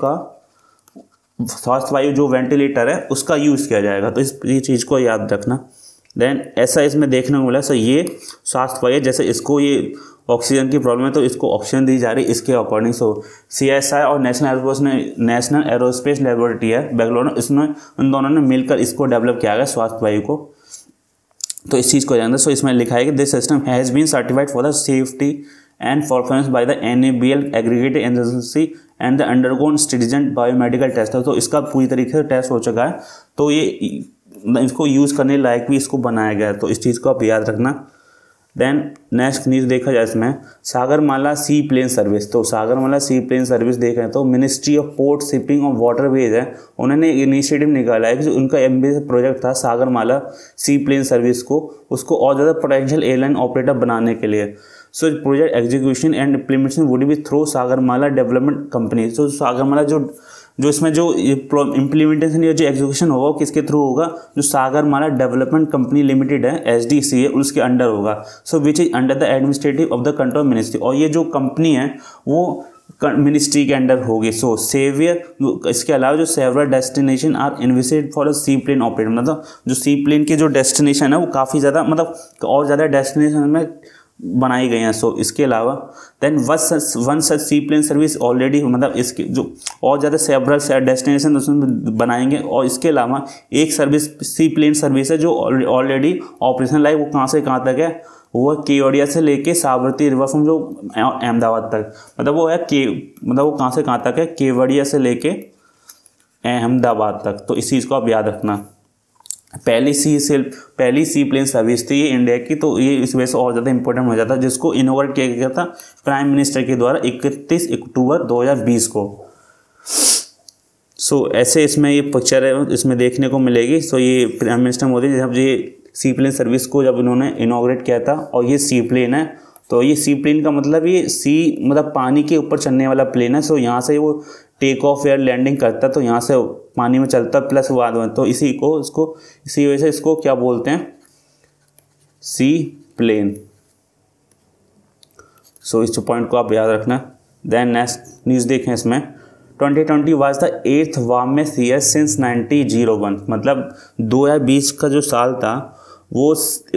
वायु जो वेंटिलेटर है उसका यूज़ किया जाएगा। तो ये चीज़ को याद रखना। देन ऐसा इसमें देखने को मिला सर, ये स्वास्थ्य वायु जैसे इसको ये ऑक्सीजन की प्रॉब्लम है तो इसको ऑक्सीजन दी जा रही है इसके अकॉर्डिंग। सो CSI और नेशनल एरोस्पेस लेबोरेटरी है बेंगलोर, इसमें उन दोनों ने मिलकर इसको डेवलप किया गया स्वास्थ्य वायु को। तो इस चीज़ को जानना। सो इसमें लिखा है कि this system has been certified for the safety and performance by the NABL aggregated agency and the undergone stringent biomedical test. तो इसका पूरी तरीके से टेस्ट हो चुका है, तो ये इसको यूज़ करने लायक भी इसको बनाया गया है। तो इस चीज़ को आप याद रखना। देन नेक्स्ट न्यूज़ देखा जाए इसमें सागरमाला सी प्लेन सर्विस। तो सागरमाला सी प्लेन सर्विस देख रहे हैं तो मिनिस्ट्री ऑफ पोर्ट शिपिंग और वाटरवेज है, उन्होंने इनिशिएटिव निकाला है कि जो उनका एम्बिशियस प्रोजेक्ट था सागरमाला सी प्लेन सर्विस को उसको और ज़्यादा पोटेंशियल एयरलाइन ऑपरेटर बनाने के लिए। So project execution and implementation would be through Sagarmala development company. तो सागरमाला जो इसमें जो इम्प्लीमेंटेशन या जो एग्जीक्यूशन होगा वो किसके थ्रू होगा, जो सागरमाला डेवलपमेंट कंपनी लिमिटेड है SDC है उसके अंडर होगा। So which is under the administrative of the control ministry. और ये जो कंपनी है वो मिनिस्ट्री के अंडर होगी। सो सेवियर इसके अलावा जो several destination are envisaged for sea plane operator. मतलब जो सी प्लेन के जो डेस्टिनेशन है वो काफ़ी ज़्यादा मतलब और ज़्यादा डेस्टिनेशन में बनाई गई हैं। सो इसके अलावा then one such sea plane service already, मतलब इसके जो और ज़्यादा सेवरल डेस्टिनेशन उसमें बनाएंगे। और इसके अलावा एक सर्विस सी प्लेन सर्विस है जो ऑलरेडी ऑपरेशन लाइक, वो कहाँ से कहाँ तक है, वो केवड़िया से लेके साबरमती रिवर फ्रॉम जो अहमदाबाद तक, मतलब वो है मतलब वो कहाँ से कहाँ तक है, केवड़िया से लेके अहमदाबाद तक। तो इस चीज़ को आप याद रखना। पहली सी प्लेन सर्विस थी ये इंडिया की, तो ये इस वजह से और ज़्यादा इंपॉर्टेंट हो जाता है, जिसको इनोवेट किया गया था प्राइम मिनिस्टर के द्वारा 31 अक्टूबर 2020 को। सो ऐसे इसमें ये पिक्चर है इसमें देखने को मिलेगी। सो ये प्राइम मिनिस्टर मोदी जब ये सी प्लेन सर्विस को जब इन्होंने इनोग्रेट किया था, और ये सी प्लेन है, तो ये सी प्लेन का मतलब ये मतलब पानी के ऊपर चलने वाला प्लेन है। सो यहाँ से वो टेक ऑफ या लैंडिंग करता है, तो यहाँ से पानी में चलता है प्लस बाद में, तो इसी वजह से इसको क्या बोलते हैं, सी प्लेन। सो इस पॉइंट को आप याद रखना। देन नेक्स्ट न्यूज़ देखें इसमें 2020 was the 8th warmest year since 1901। मतलब 2020 का जो साल था वो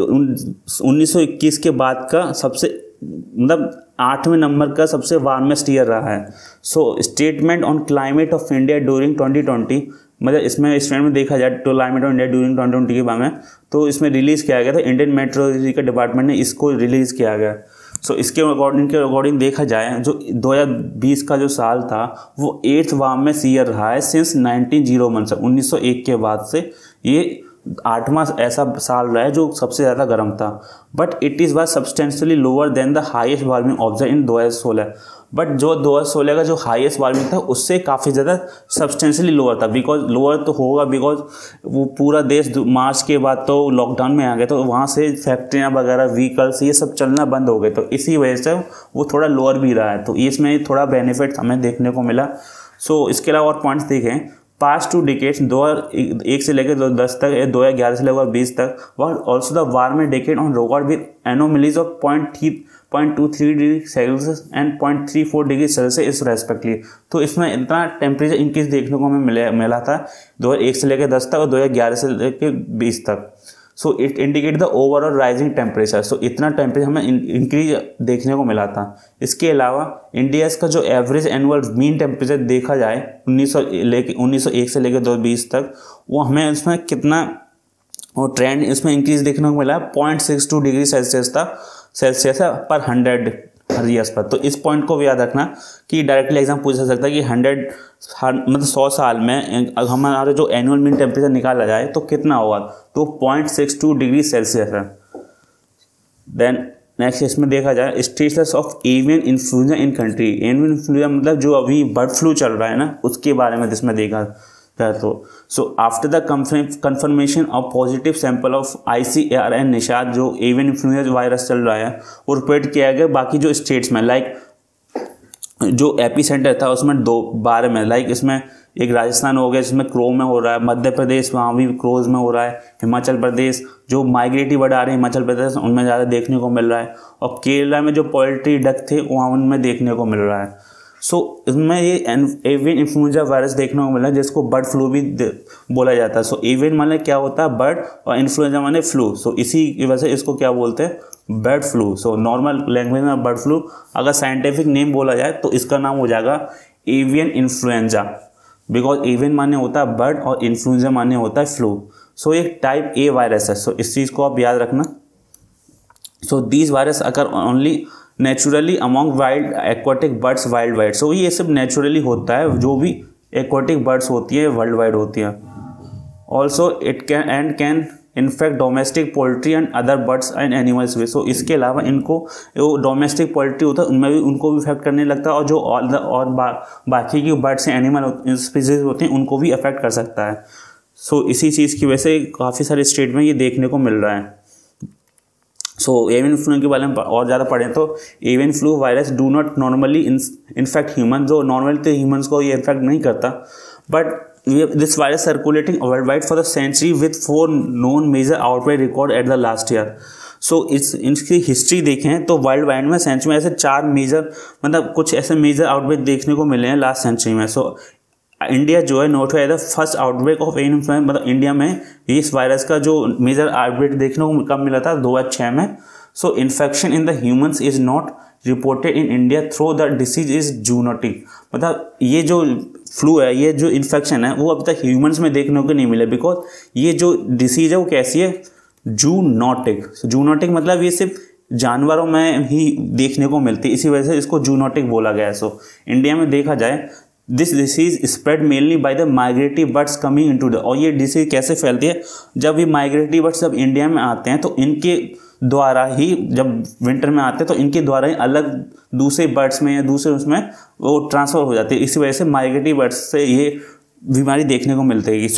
1921 के बाद का सबसे मतलब 8वें नंबर का सबसे वार्मेस्ट ईयर रहा है। So statement on climate of India during 2020, मतलब इसमें स्टेटमेंट में देखा जाए तो क्लाइमेट ऑफ इंडिया ड्यूरिंग 2020 के बारे में, तो इसमें रिलीज़ किया गया था, इंडियन मेट्रोलॉजी के डिपार्टमेंट ने इसको रिलीज़ किया गया। सो इसके अकॉर्डिंग देखा जाए जो 2020 का जो साल था वो 8th वार्मेस्ट ईयर रहा है सिंस 1901 से 1901 के बाद से ये 8वां ऐसा साल रहा है जो सबसे ज़्यादा गर्म था। But it is was substantially lower than the highest warming observe in 2016। But जो 2016 का जो हाईएस्ट वार्मिंग था उससे काफ़ी ज़्यादा सब्सटेंशियली लोअर था। लोअर तो होगा बिकॉज वो पूरा देश मार्च के बाद तो लॉकडाउन में आ गया, तो वहाँ से फैक्ट्रियाँ वगैरह व्हीकल्स ये सब चलना बंद हो गए, तो इसी वजह से वो थोड़ा लोअर भी रहा है। तो इसमें थोड़ा बेनिफिट हमें देखने को मिला। सो इसके अलावा और पॉइंट्स देखें, पास्ट 2 डिकेड्स 2001 से लेकर 2010 तक, 2011 से लेकर 20 तक, were also the warmer decade on record with anomalies of 0.23 degree celsius and 0.34 degree celsius respectively. तो इसमें इतना टेम्परेचर इंक्रीज देखने को हमें मिला था 2001 से लेकर 10 तक और 2011 से लेकर 20 तक। So it indicate the overall rising temperature. So इतना टेम्परेचर हमें इंक्रीज देखने को मिला था। इसके अलावा इंडिया का जो एवरेज एनुअल मीन टेम्परेचर देखा जाए 1901 से लेकर 2020 तक, वो हमें इसमें कितना वो ट्रेंड इसमें इंक्रीज देखने को मिला 0.62 डिग्री सेल्सियस पर 100 ईयर्स पर। तो इस पॉइंट को भी याद रखना कि डायरेक्टली एग्जाम पूछा जा सकता है कि 100 साल में हमारा जो एनुअल मीन टेम्परेचर निकाला जाए तो कितना होगा, तो 0.62 डिग्री सेल्सियस है। देन नेक्स्ट इसमें देखा जाए status of avian influenza in country. Avian influenza मतलब जो अभी बर्ड फ्लू चल रहा है ना, उसके बारे में इसमें देखा डेथ हो। So after the confirmation of positive sample of ICAR NIHSAD जो एवियन इन्फ्लुएंजा वायरस चल रहा है वो रिपोर्ट किया गया बाकी जो स्टेट्स में, लाइक जो एपी सेंटर था उसमें 12 में, लाइक इसमें एक राजस्थान हो गया जिसमें क्रो में हो रहा है, मध्य प्रदेश वहाँ भी क्रोज में हो रहा है, हिमाचल प्रदेश जो माइग्रेटिव बर्ड आ रहे हैं हिमाचल प्रदेश उनमें ज़्यादा देखने को मिल रहा है, और केरला में जो पोल्ट्री डक थे वहाँ उनमें देखने को मिल रहा है। सो इसमें ये एवियन इन्फ्लुएंजा वायरस देखने को मिला है जिसको बर्ड फ्लू भी बोला जाता है। सो एवियन माने क्या होता है बर्ड, और इन्फ्लुएंजा माने फ्लू। सो इसी की वजह से इसको क्या बोलते हैं bird flu. So normal language में बर्ड फ्लू, अगर साइंटिफिक नेम बोला जाए तो इसका नाम हो जाएगा एवियन इन्फ्लुएंजा, बिकॉज एवियन माने होता है बर्ड और इन्फ्लुएंजा माने होता है फ्लू। सो एक टाइप ए वायरस है। सो इस चीज़ को आप याद रखना। So these virus occur only naturally among wild aquatic birds world wide. So ये सब नेचुरली होता है, जो भी एक्वाटिक बर्ड्स होती है वर्ल्ड वाइड होती हैं। Also it can infect domestic poultry and other birds and animals भी। सो इसके अलावा इनको जो डोमेस्टिक पोल्ट्री होता है उनमें भी उनको भी इफेक्ट करने लगता है, और जो और बाकी की बर्ड्स एंड एनिमल स्पीसीज होते हैं उनको भी अफेक्ट कर सकता है। सो इसी चीज़ की वजह से काफ़ी सारे स्टेट में ये देखने को मिल रहा है। सो एवियन फ्लू के बारे में और ज़्यादा पढ़ें तो avian flu virus do not normally infect human, जो नॉर्मली तो ह्यूमन्स को ये इन्फेक्ट नहीं करता, but this virus circulating world wide for the century with 4 known major outbreak record at the last year. So इसकी हिस्ट्री देखें तो world wide में सेंचुरी में ऐसे 4 मेजर मतलब कुछ ऐसे मेजर आउटब्रेक देखने को मिले हैं लास्ट सेंचुरी में। सो इंडिया जो है notified the first outbreak of avian influenza, मतलब इंडिया में इस वायरस का जो मेजर आउटब्रेक देखने को कब मिला था 2006 में। So infection in the humans is not reported in India through the disease is zoonotic, मतलब ये जो फ्लू है, ये जो इन्फेक्शन है वो अब तक ह्यूमंस में देखने को नहीं मिला, बिकॉज ये जो डिसीज है वो कैसी है जूनोटिक। जूनोटिक मतलब ये सिर्फ जानवरों में ही देखने को मिलती है, इसी वजह से इसको जूनोटिक बोला गया है। सो इंडिया में देखा जाए this disease spread mainly by the migratory birds coming into the, और ये डिसीज कैसे फैलती है, जब ये माइग्रेटरी बर्ड्स जब इंडिया में आते हैं तो इनके द्वारा ही, जब विंटर में आते हैं तो इनके द्वारा ही अलग दूसरे बर्ड्स में या दूसरे उसमें वो ट्रांसफ़र हो जाती है, इसी वजह से माइग्रेटरी बर्ड्स से ये बीमारी देखने को मिलती है।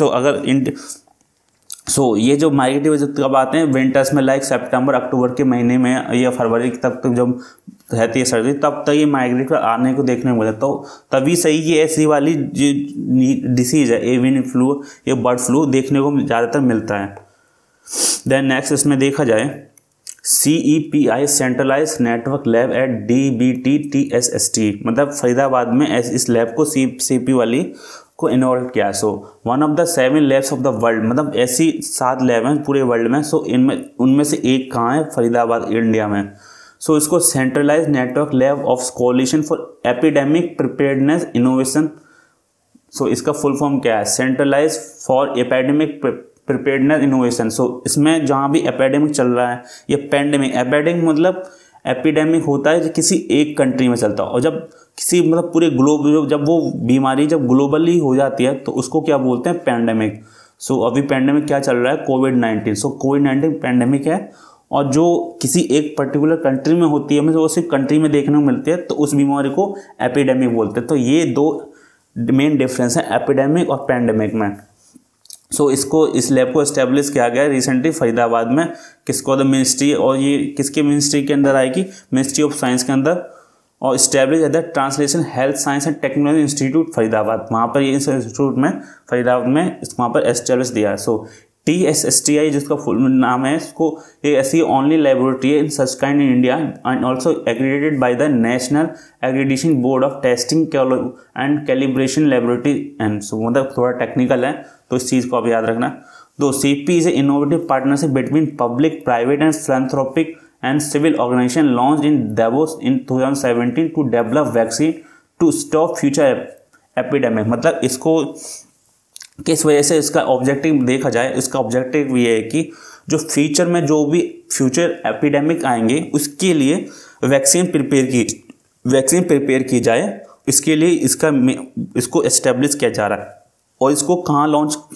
सो ये जो माइग्रेटरी बर्ड्स कब आते हैं विंटर्स में, लाइक सितंबर अक्टूबर के महीने में या फरवरी तक जब रहती है सर्दी, तब तक ये माइग्रेट आने को देखने को मिलता है। तो तभी सही ये ऐसी वाली जो डिसीज़ है एवियन फ्लू या बर्ड फ्लू देखने को ज़्यादातर मिलता है। देन नेक्स्ट इसमें देखा जाए CEPI centralise network lab at DBT TSST, मतलब फरीदाबाद में इस लैब को CP वाली को इनोवेट किया। So one of the 7 labs of the world, मतलब ऐसी 7 लैब हैं पूरे वर्ल्ड में। सो उनमें से एक कहाँ है, फरीदाबाद इंडिया में। सो इसको centralise network lab of coalition for epidemic preparedness innovation. So इसका फुल फॉर्म क्या है, centralise for epidemic preparedness innovation. So इसमें जहाँ भी एपिडेमिक चल रहा है या पैंडेमिक, एपिडेमिक मतलब एपिडेमिक होता है जो किसी एक कंट्री में चलता है, और जब किसी मतलब पूरे ग्लोब जब वो बीमारी जब ग्लोबली हो जाती है तो उसको क्या बोलते हैं पैंडेमिक। सो अभी पैंडेमिक क्या चल रहा है कोविड-19। सो कोविड-19 पैंडेमिक है, और जो किसी एक पर्टिकुलर कंट्री में होती है मतलब वो सिर्फ कंट्री में देखने को मिलती है तो उस बीमारी को एपिडेमिक बोलते हैं। तो ये 2 मेन डिफरेंस है एपिडेमिक और पैंडेमिक में। सो इसको इस लैब को इस्टेब्लिश किया गया रिसेंटली फरीदाबाद में, किसको द मिनिस्ट्री, और ये किसके मिनिस्ट्री के अंदर आएगी, मिनिस्ट्री ऑफ साइंस के अंदर, और establish at the translation health science and technology institute Faridabad, वहाँ पर ये इंस्टीट्यूट में फरीदाबाद में वहाँ पर एस्टेब्लिश दिया है। सो TSSTI जिसका फुल नाम है, इसको ये ऐसी ओनली लेबोरेटरी है in such kind in India and also accredited by the national accreditation board of testing and calibration laboratory and. So मतलब थोड़ा टेक्निकल है तो इस चीज़ को आप याद रखना। तो CP is a innovative partnership between public private and philanthropic and civil organization launched in Davos in 2017 to develop vaccine to stop future epidemic। मतलब इसको किस वजह से, इसका ऑब्जेक्टिव देखा जाए, इसका ऑब्जेक्टिव ये है कि जो फ्यूचर में जो भी फ्यूचर एपिडेमिक आएंगे उसके लिए वैक्सीन प्रिपेयर की जाए, इसके लिए इसको एस्टेब्लिश किया जा रहा है। और इसको कहाँ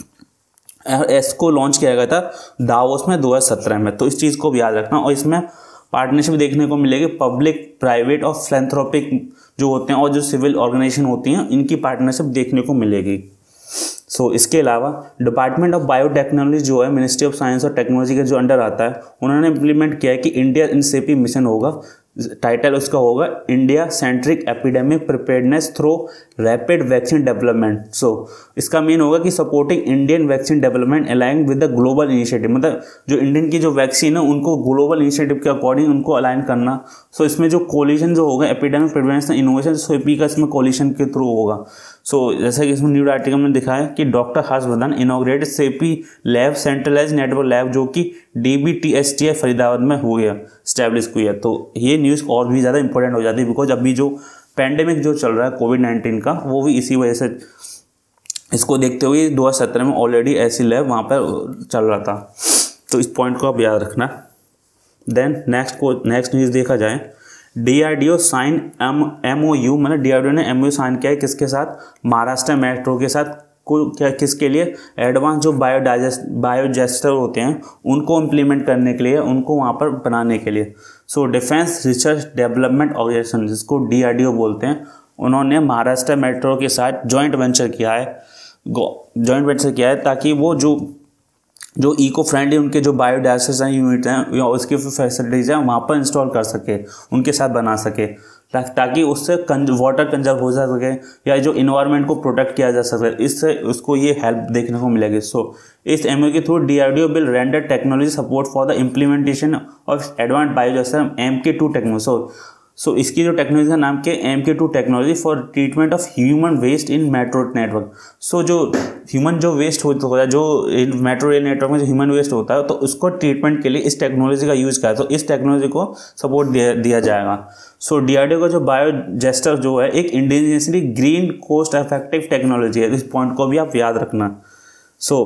लॉन्च किया गया था दावोस में 2017 में। तो इस चीज़ को भी याद रखना। और इसमें पार्टनरशिप देखने को मिलेगी पब्लिक प्राइवेट और philanthropic जो होते हैं और जो सिविल ऑर्गेनाइजेशन होती हैं, इनकी पार्टनरशिप देखने को मिलेगी। सो इसके अलावा डिपार्टमेंट ऑफ बायोटेक्नोलॉजी जो है मिनिस्ट्री ऑफ साइंस और टेक्नोलॉजी के जो अंडर आता है, उन्होंने इम्प्लीमेंट किया है कि इंडिया इन सेपी मिशन होगा। टाइटल उसका होगा India centric epidemic preparedness through rapid vaccine development. So इसका मेन होगा कि supporting Indian vaccine development align with the global initiative, मतलब जो इंडियन की जो वैक्सीन है उनको ग्लोबल इनिशिएटिव के अकॉर्डिंग उनको अलाइन करना। सो इसमें जो कोलिशन जो होगा एपिडेमिक प्रिवेंशन इनोवेशन सोपी का इसमें कोलिशन के थ्रू होगा। सो जैसा कि इसमें न्यूज आर्टिकल में दिखाया कि doctor Harshvardhan inaugurate CEPI lab centralise network lab जो कि DBTSTI फरीदाबाद में हुई है, स्टैब्लिश हुई है। तो ये न्यूज़ और भी ज़्यादा इंपॉर्टेंट हो जाती है बिकॉज अभी जो पैंडेमिक जो चल रहा है कोविड-19 का, वो भी इसी वजह से, इसको देखते हुए 2017 में ऑलरेडी ऐसी लैब वहाँ पर चल रहा था। तो इस पॉइंट को आप याद रखना। देन नेक्स्ट न्यूज़ देखा जाए, DRDO साइन MOU, मतलब DRDO ने MOU साइन किया है किसके साथ, महाराष्ट्र मेट्रो के साथ। क्या किसके लिए, एडवांस जो बायोडिजेस्टर होते हैं उनको इम्प्लीमेंट करने के लिए, उनको वहाँ पर बनाने के लिए। So defence research development organisation जिसको DRDO बोलते हैं, उन्होंने महाराष्ट्र मेट्रो के साथ जॉइंट वेंचर किया है ताकि वो जो इको फ्रेंडली उनके जो बायोडाइवर्सिटी यूनिट हैं या उसकी फैसिलिटीज़ हैं वहाँ पर इंस्टॉल कर सके, उनके साथ बना सके, ताकि उससे वाटर कंजर्व हो सके या जो इन्वायरमेंट को प्रोटेक्ट किया जा सके। इससे उसको ये हेल्प देखने को मिलेगी। सो इस MOU के through DRDO will render technology support for the implementation of advanced biodiversity MK2 technology. So इसकी जो टेक्नोलॉजी का नाम क्या है, MK2 technology for treatment of human waste in metro network. So जो ह्यूमन जो वेस्ट होता है, जो मेट्रो रेल नेटवर्क में जो ह्यूमन वेस्ट होता है, तो उसको ट्रीटमेंट के लिए इस टेक्नोलॉजी का यूज़ करा, तो इस टेक्नोलॉजी को सपोर्ट दिया जाएगा। सो DRDO का जो बायोजेस्टर जो है एक indigenously green cost effective technology है। इस पॉइंट को भी आप याद रखना। सो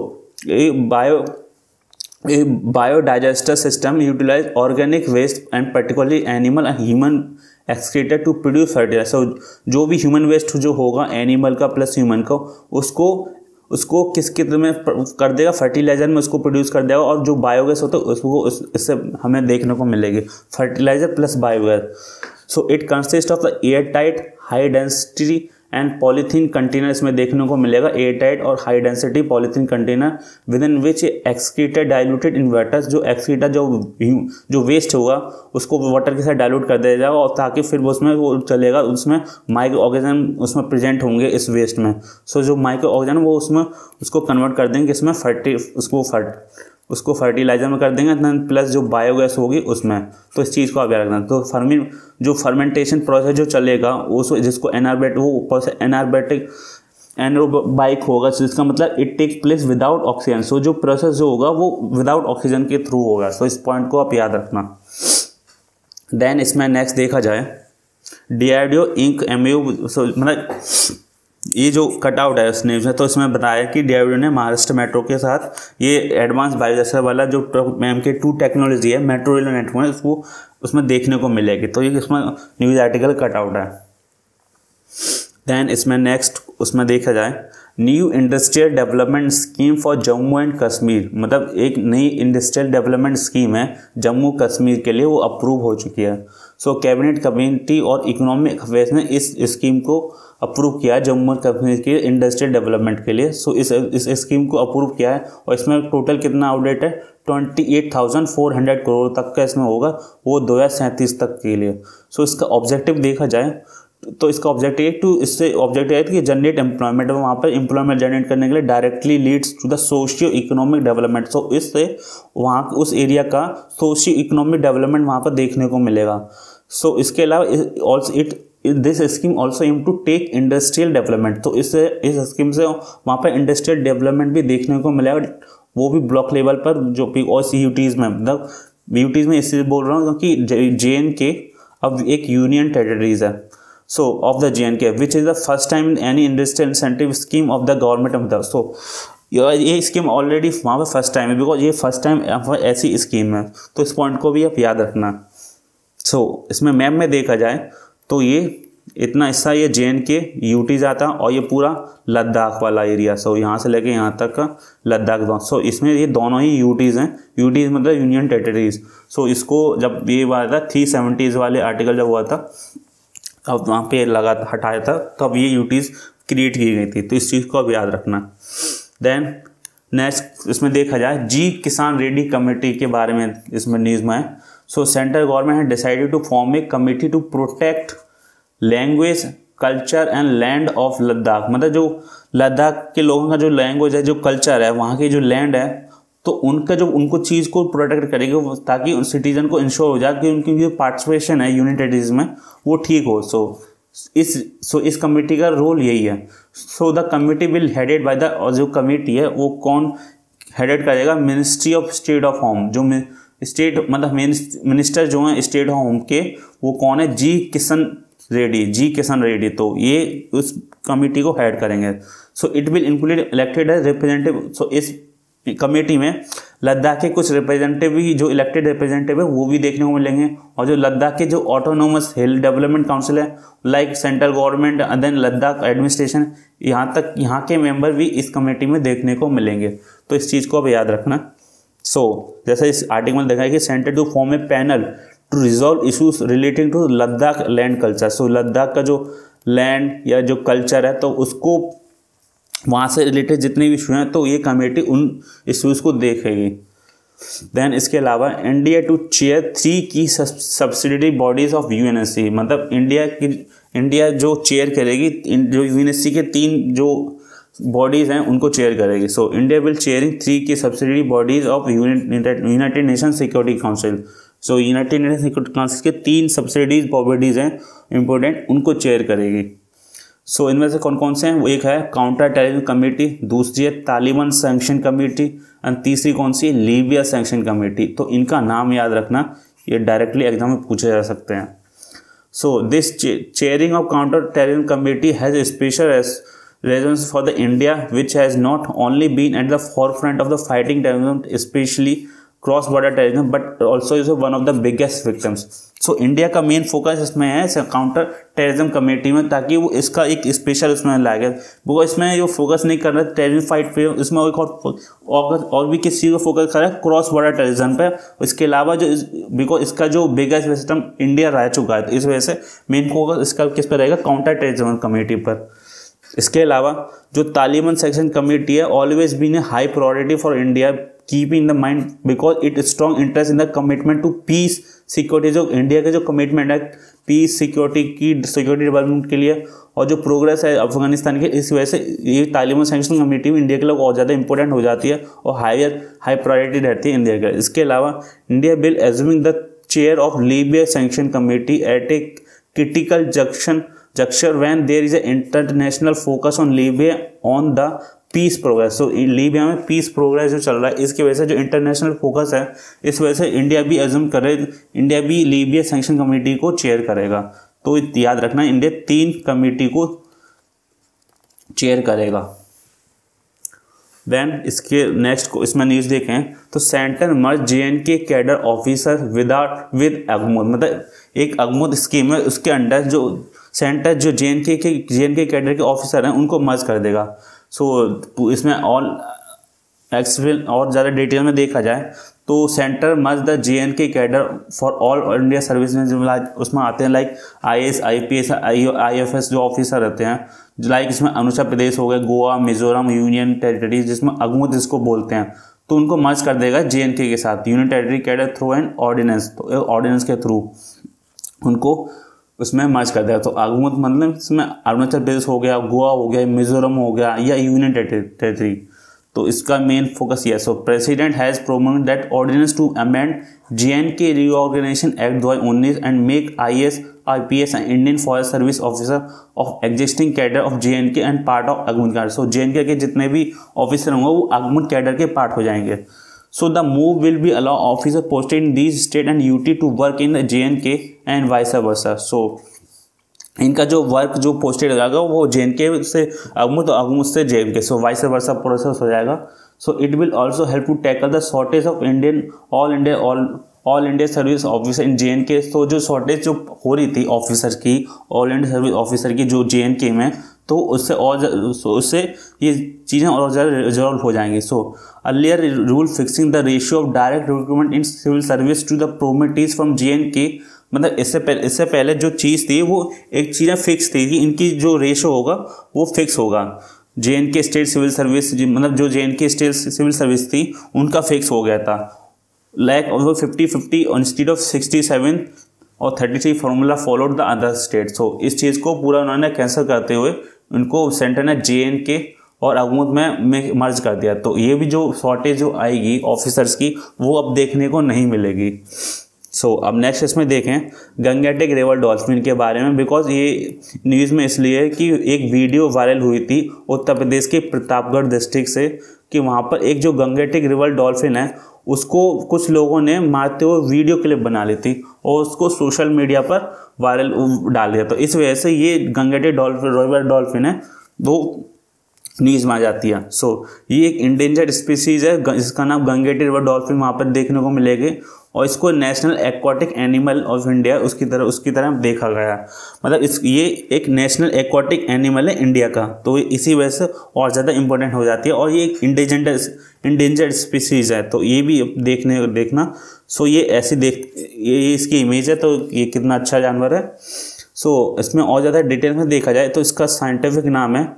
A biodigester system utilize organic waste and particularly animal and human excreta to produce fertilizer। So जो भी ह्यूमन वेस्ट जो होगा एनिमल का प्लस ह्यूमन का, उसको किस किस्म में कर देगा, फर्टिलाइजर में उसको प्रोड्यूस कर देगा, और जो बायोगैस होता है उसको इससे हमें देखने को मिलेगी fertiliser plus biogas. So it consist of the air tight high density and polythene container, इसमें देखने को मिलेगा एयर टाइट और high density polythene container with in which excreted diluted inverters, जो एक्सक्रीटा जो वेस्ट होगा उसको वाटर के साथ डाइल्यूट कर दिया जाएगा, और ताकि फिर वो चलेगा, उसमें माइक्रो ऑर्गेनिज्म उसमें प्रेजेंट होंगे इस वेस्ट में। सो जो माइक्रो ऑर्गेनिज्म वो उसमें उसको कन्वर्ट कर देंगे इसमें उसको फर्टिलाइजर में कर देंगे, प्लस जो बायोगैस होगी उसमें। तो इस चीज़ को आप याद रखना। तो जो फर्मेंटेशन प्रोसेस जो चलेगा वो जिसको एनारोबिक एनारोबाइक होगा, जिसका मतलब it takes place without oxygen. So जो प्रोसेस जो होगा वो विदाउट ऑक्सीजन के थ्रू होगा। सो इस पॉइंट को आप याद रखना। देन इसमें नेक्स्ट देखा जाए DRDO इंक MOU, मतलब ये जो कटआउट है उस न्यूज़ में, तो इसमें बताया कि DRDO ने महाराष्ट्र मेट्रो के साथ ये एडवांस बायोजेस्टर वाला जो MK2 टेक्नोलॉजी है मेट्रो रेल नेटवर्क, उसको उसमें देखने को मिलेगी। तो ये इसमें न्यूज़ आर्टिकल कटआउट है। देन इसमें नेक्स्ट उसमें देखा जाए new industrial development scheme for Jammu and Kashmir, मतलब एक नई इंडस्ट्रियल डेवलपमेंट स्कीम है जम्मू कश्मीर के लिए, वो अप्रूव हो चुकी है। सो कैबिनेट कम्युनिटी और इकोनॉमिक अफेयर्स ने इस स्कीम को अप्रूव किया है जम्मू एंड कश्मीर के इंडस्ट्रियल डेवलपमेंट के लिए। सो इस स्कीम को अप्रूव किया है, और इसमें टोटल कितना आउटलेट है 28,400 करोड़ तक का इसमें होगा, वो 2037 तक के लिए। सो इसका ऑब्जेक्टिव देखा जाए तो इसका ऑब्जेक्टिव है कि जनरेट एम्प्लॉयमेंट, वहाँ पर एम्प्लॉयमेंट जनरेट करने के लिए directly leads to the socio economic development. So इससे वहाँ उस एरिया का सोशियो इकोनॉमिक डेवलपमेंट वहाँ पर देखने को मिलेगा। सो इसके अलावा this scheme also aim to take industrial development, तो इस स्कीम से वहाँ पर इंडस्ट्रियल डेवलपमेंट भी देखने को मिलेगा, वो भी ब्लॉक लेवल पर जो भी और CUTs में, मतलब BUTs में इसलिए बोल रहा हूँ क्योंकि JNK अब एक यूनियन टेरिटरीज है। So of the JNK which is the first time in any industrial incentive scheme of the government of the. So ये स्कीम ऑलरेडी वहाँ पर फर्स्ट टाइम है, बिकॉज ये फर्स्ट टाइम ऐसी स्कीम है। तो इस पॉइंट को भी आप याद रखना। सो इसमें मैप में देखा जाए तो ये इतना हिस्सा ये JNK UT जाता है, और ये पूरा लद्दाख वाला एरिया। सो यहाँ से लेके यहाँ तक का लद्दाख। सो इसमें ये दोनों ही UTs हैं, UTs मतलब यूनियन टेरिटरीज। सो इसको जब ये हुआ था 370s वाले आर्टिकल जब हुआ था, अब वहाँ पे हटाया था, तब ये UTs क्रिएट की गई थी। तो इस चीज़ को अब याद रखना। देन नेक्स्ट इसमें देखा जाए जी किसान रेड्डी कमेटी के बारे में इसमें न्यूज़ में है। सो सेंट्रल गवर्नमेंट है decided to form a committee to protect language culture and land of Ladakh. मतलब जो लद्दाख के लोगों का जो लैंग्वेज है, जो कल्चर है, वहाँ की जो लैंड है, तो उनका जो उनको चीज़ को प्रोटेक्ट करेंगे ताकि उन सिटीजन को इंश्योर हो जाए कि उनकी जो पार्टिसिपेशन है यूनिटेडीज में वो ठीक हो। इस कमेटी का रोल यही है। So the committee will headed by the, और जो कमेटी है वो कौन हेडेड करेगा? Ministry of state of home. जो स्टेट मतलब मिनिस्टर जो हैं स्टेट ऑफ होम के, वो कौन है? जी किशन रेड्डी। तो ये उस कमेटी को हेड करेंगे। So it will include elected representative. So इस कमेटी में लद्दाख के कुछ रिप्रेजेंटेटिव भी, जो इलेक्टेड रिप्रेजेंटेटिव है वो भी देखने को मिलेंगे, और जो लद्दाख के जो ऑटोनोमस हिल डेवलपमेंट काउंसिल है like central government and then Ladakh administration, यहाँ के मेंबर भी इस कमेटी में देखने को मिलेंगे। तो इस चीज़ को अब याद रखना। जैसे इस आर्टिकल में देखा है कि centre to form a panel to resolve issues relating to Ladakh land culture. Ladakh का जो लैंड या जो कल्चर है, तो उसको वहाँ से रिलेटेड जितने भी इशू हैं, तो ये कमेटी उन इशूज़ को देखेगी। देन इसके अलावा India to chair 3 key subsidiary bodies of UNSC. मतलब इंडिया जो चेयर करेगी, जो यूएनएससी के 3 जो बॉडीज़ हैं उनको चेयर करेगी। So India will chairing 3 key subsidiary bodies of united nation security council. So united nation security council के 3 सब्सिडीज बॉडीज़ हैं इंपॉर्टेंट, उनको चेयर करेगी। इनमें से कौन कौन से हैं? वो एक है काउंटर टेररिज्म कमेटी, दूसरी है तालिबान सैंक्शन कमेटी, और तीसरी कौन सी? Libya sanction committee. तो इनका नाम याद रखना, ये डायरेक्टली एग्जाम में पूछे जा सकते हैं। This chairing of counter terrorism committee has special reasons for the India which has not only been at the forefront of the fighting terrorism specially cross border terrorism but also is one of the biggest victims. India का main focus इसमें है counter terrorism committee में, ताकि वो इसका एक special उसमें लाएगा। वो इसमें जो फोकस नहीं कर रहा है टेररिज्म फाइट पे, इसमें एक और भी किस चीज़ को फोकस कर रहा है? क्रॉस बॉर्डर टेररिज्म पे। इसके अलावा जो बिकॉज इसका जो बिगेस्ट सिस्टम इंडिया रह चुका है, तो इस वजह से मेन फोकस इसका किस पर रहेगा? काउंटर टेररिज्म कमेटी पर। इसके अलावा जो तालिबान सेक्शन कमेटी है always been a high priority for India, keep in the mind because it strong interest in the commitment to peace security. जो इंडिया के जो कमिटमेंट है पीस सिक्योरिटी डेवलपमेंट के लिए, और जो प्रोग्रेस है अफगानिस्तान के, इस वजह से ये तालिबान सैंक्शन कमेटी में इंडिया के लोग और ज़्यादा इंपॉर्टेंट हो जाती है और हाई प्रायोरिटी रहती है इंडिया के। इसके अलावा India will assuming the chair of Libya sanction committee at a critical juncture when there is an international focus on Libya on the peace progress। Libya में पीस प्रोग्रेस जो चल रहा है, इसकी वजह से जो इंटरनेशनल फोकस है, इस वजह से इंडिया भी एज्यूम करे, इंडिया भी लीबिया सैंक्शन कमेटी को चेयर करेगा। तो याद रखना, इंडिया 3 कमेटी को चेयर करेगा। देन इसके नेक्स्ट को इसमें न्यूज़ देखें तो centre merge JNK cadre officer with AGMUT. मतलब एक अगमुद स्कीम है, उसके अंडर जो सेंटर जो JNK कैडर के ऑफिसर हैं उनको मर्ज कर देगा। इसमें और ज़्यादा डिटेल में देखा जाए तो centre merge the JNK cadre for all India service में, जो उसमें आते हैं लाइक IAS IPS IFS जो ऑफिसर रहते हैं, लाइक इसमें अरुणाचल प्रदेश हो गए, गोवा, मिजोरम, यूनियन टेरिटरी, जिसमें अगमुद जिसको बोलते हैं, तो उनको मर्ज कर देगा JNK के साथ union territory cadre through and ordinance. तो ऑर्डिनेंस के थ्रू उनको उसमें मर्ज कर देगा। तो अगमुद मतलब इसमें अरुणाचल प्रदेश हो गया, गोवा हो गया, मिजोरम हो गया या यूनियन टेरिटरी। तो इसका मेन फोकस ये है। President has promoted that ordinance to amend JNK reorganisation act 2019 and make IAS IPS and Indian forest service officer of existing cadre of JNK and part of AGMUT cadre. JNK के जितने भी officer होंगे वो अगमुद cadre के part हो जाएंगे। The move will be allow officer posted in these state and UT to work in JNK and vice versa. इनका जो वर्क जो पोस्टेड हो जाएगा वो JNK से अगमुद और अगमुद से JNK, वाइस वर्सा प्रोसेस हो जाएगा। It will also help to tackle the shortage of all India service officer in JNK। जो शॉर्टेज जो हो रही थी ऑफिसर की, ऑल इंडिया सर्विस ऑफिसर की जो JNK में, तो उससे ये चीज़ें और ज़्यादा रिजॉल्व हो जाएंगी। Earlier rule fixing the ratio of direct recruitment in civil service to the promotees from JNK मतलब इससे पहले जो चीज़ थी वो एक चीज़ें फिक्स थी कि इनकी जो रेशो होगा वो फिक्स होगा। JNK स्टेट सिविल सर्विस, मतलब जो JNK स्टेट सिविल सर्विस थी उनका फिक्स हो गया था, लाइक वो 50-50 इंस्टीड ऑफ 67 और 33 formula followed the other state. So इस चीज़ को पूरा उन्होंने कैंसिल करते हुए उनको सेंटर ने JNK और अगमुद में मर्ज कर दिया। तो ये भी जो शॉर्टेज जो आएगी ऑफिसर्स की वो अब देखने को नहीं मिलेगी। सो अब नेक्स्ट इसमें देखें गंगेटिक रिवर डॉल्फिन के बारे में, बिकॉज ये न्यूज़ में इसलिए है कि एक वीडियो वायरल हुई थी उत्तर प्रदेश के प्रतापगढ़ डिस्ट्रिक्ट से कि वहाँ पर एक जो गंगेटिक रिवर डॉल्फिन है उसको कुछ लोगों ने मारते हुए वीडियो क्लिप बना ली थी और उसको सोशल मीडिया पर वायरल डाल दिया। तो इस वजह से ये गंगेटिक रिवर डॉल्फिन है वो न्यूज़ में आ जाती है। सो ये एक इंडेंजर्ड स्पीसीज है, इसका नाम गंगेटिक रिवर डॉल्फिन वहाँ पर देखने को मिलेगी और इसको national aquatic animal of India उसकी तरह देखा गया। मतलब ये एक नेशनल एक्वाटिक एनिमल है इंडिया का, तो इसी वजह से और ज़्यादा इंपॉर्टेंट हो जाती है और ये एक इंडेंजर्ड स्पीसीज है, तो ये भी देखना। सो ये ऐसी ये इसकी इमेज है, तो ये कितना अच्छा जानवर है। सो इसमें और ज़्यादा डिटेल में देखा जाए तो इसका साइंटिफिक नाम है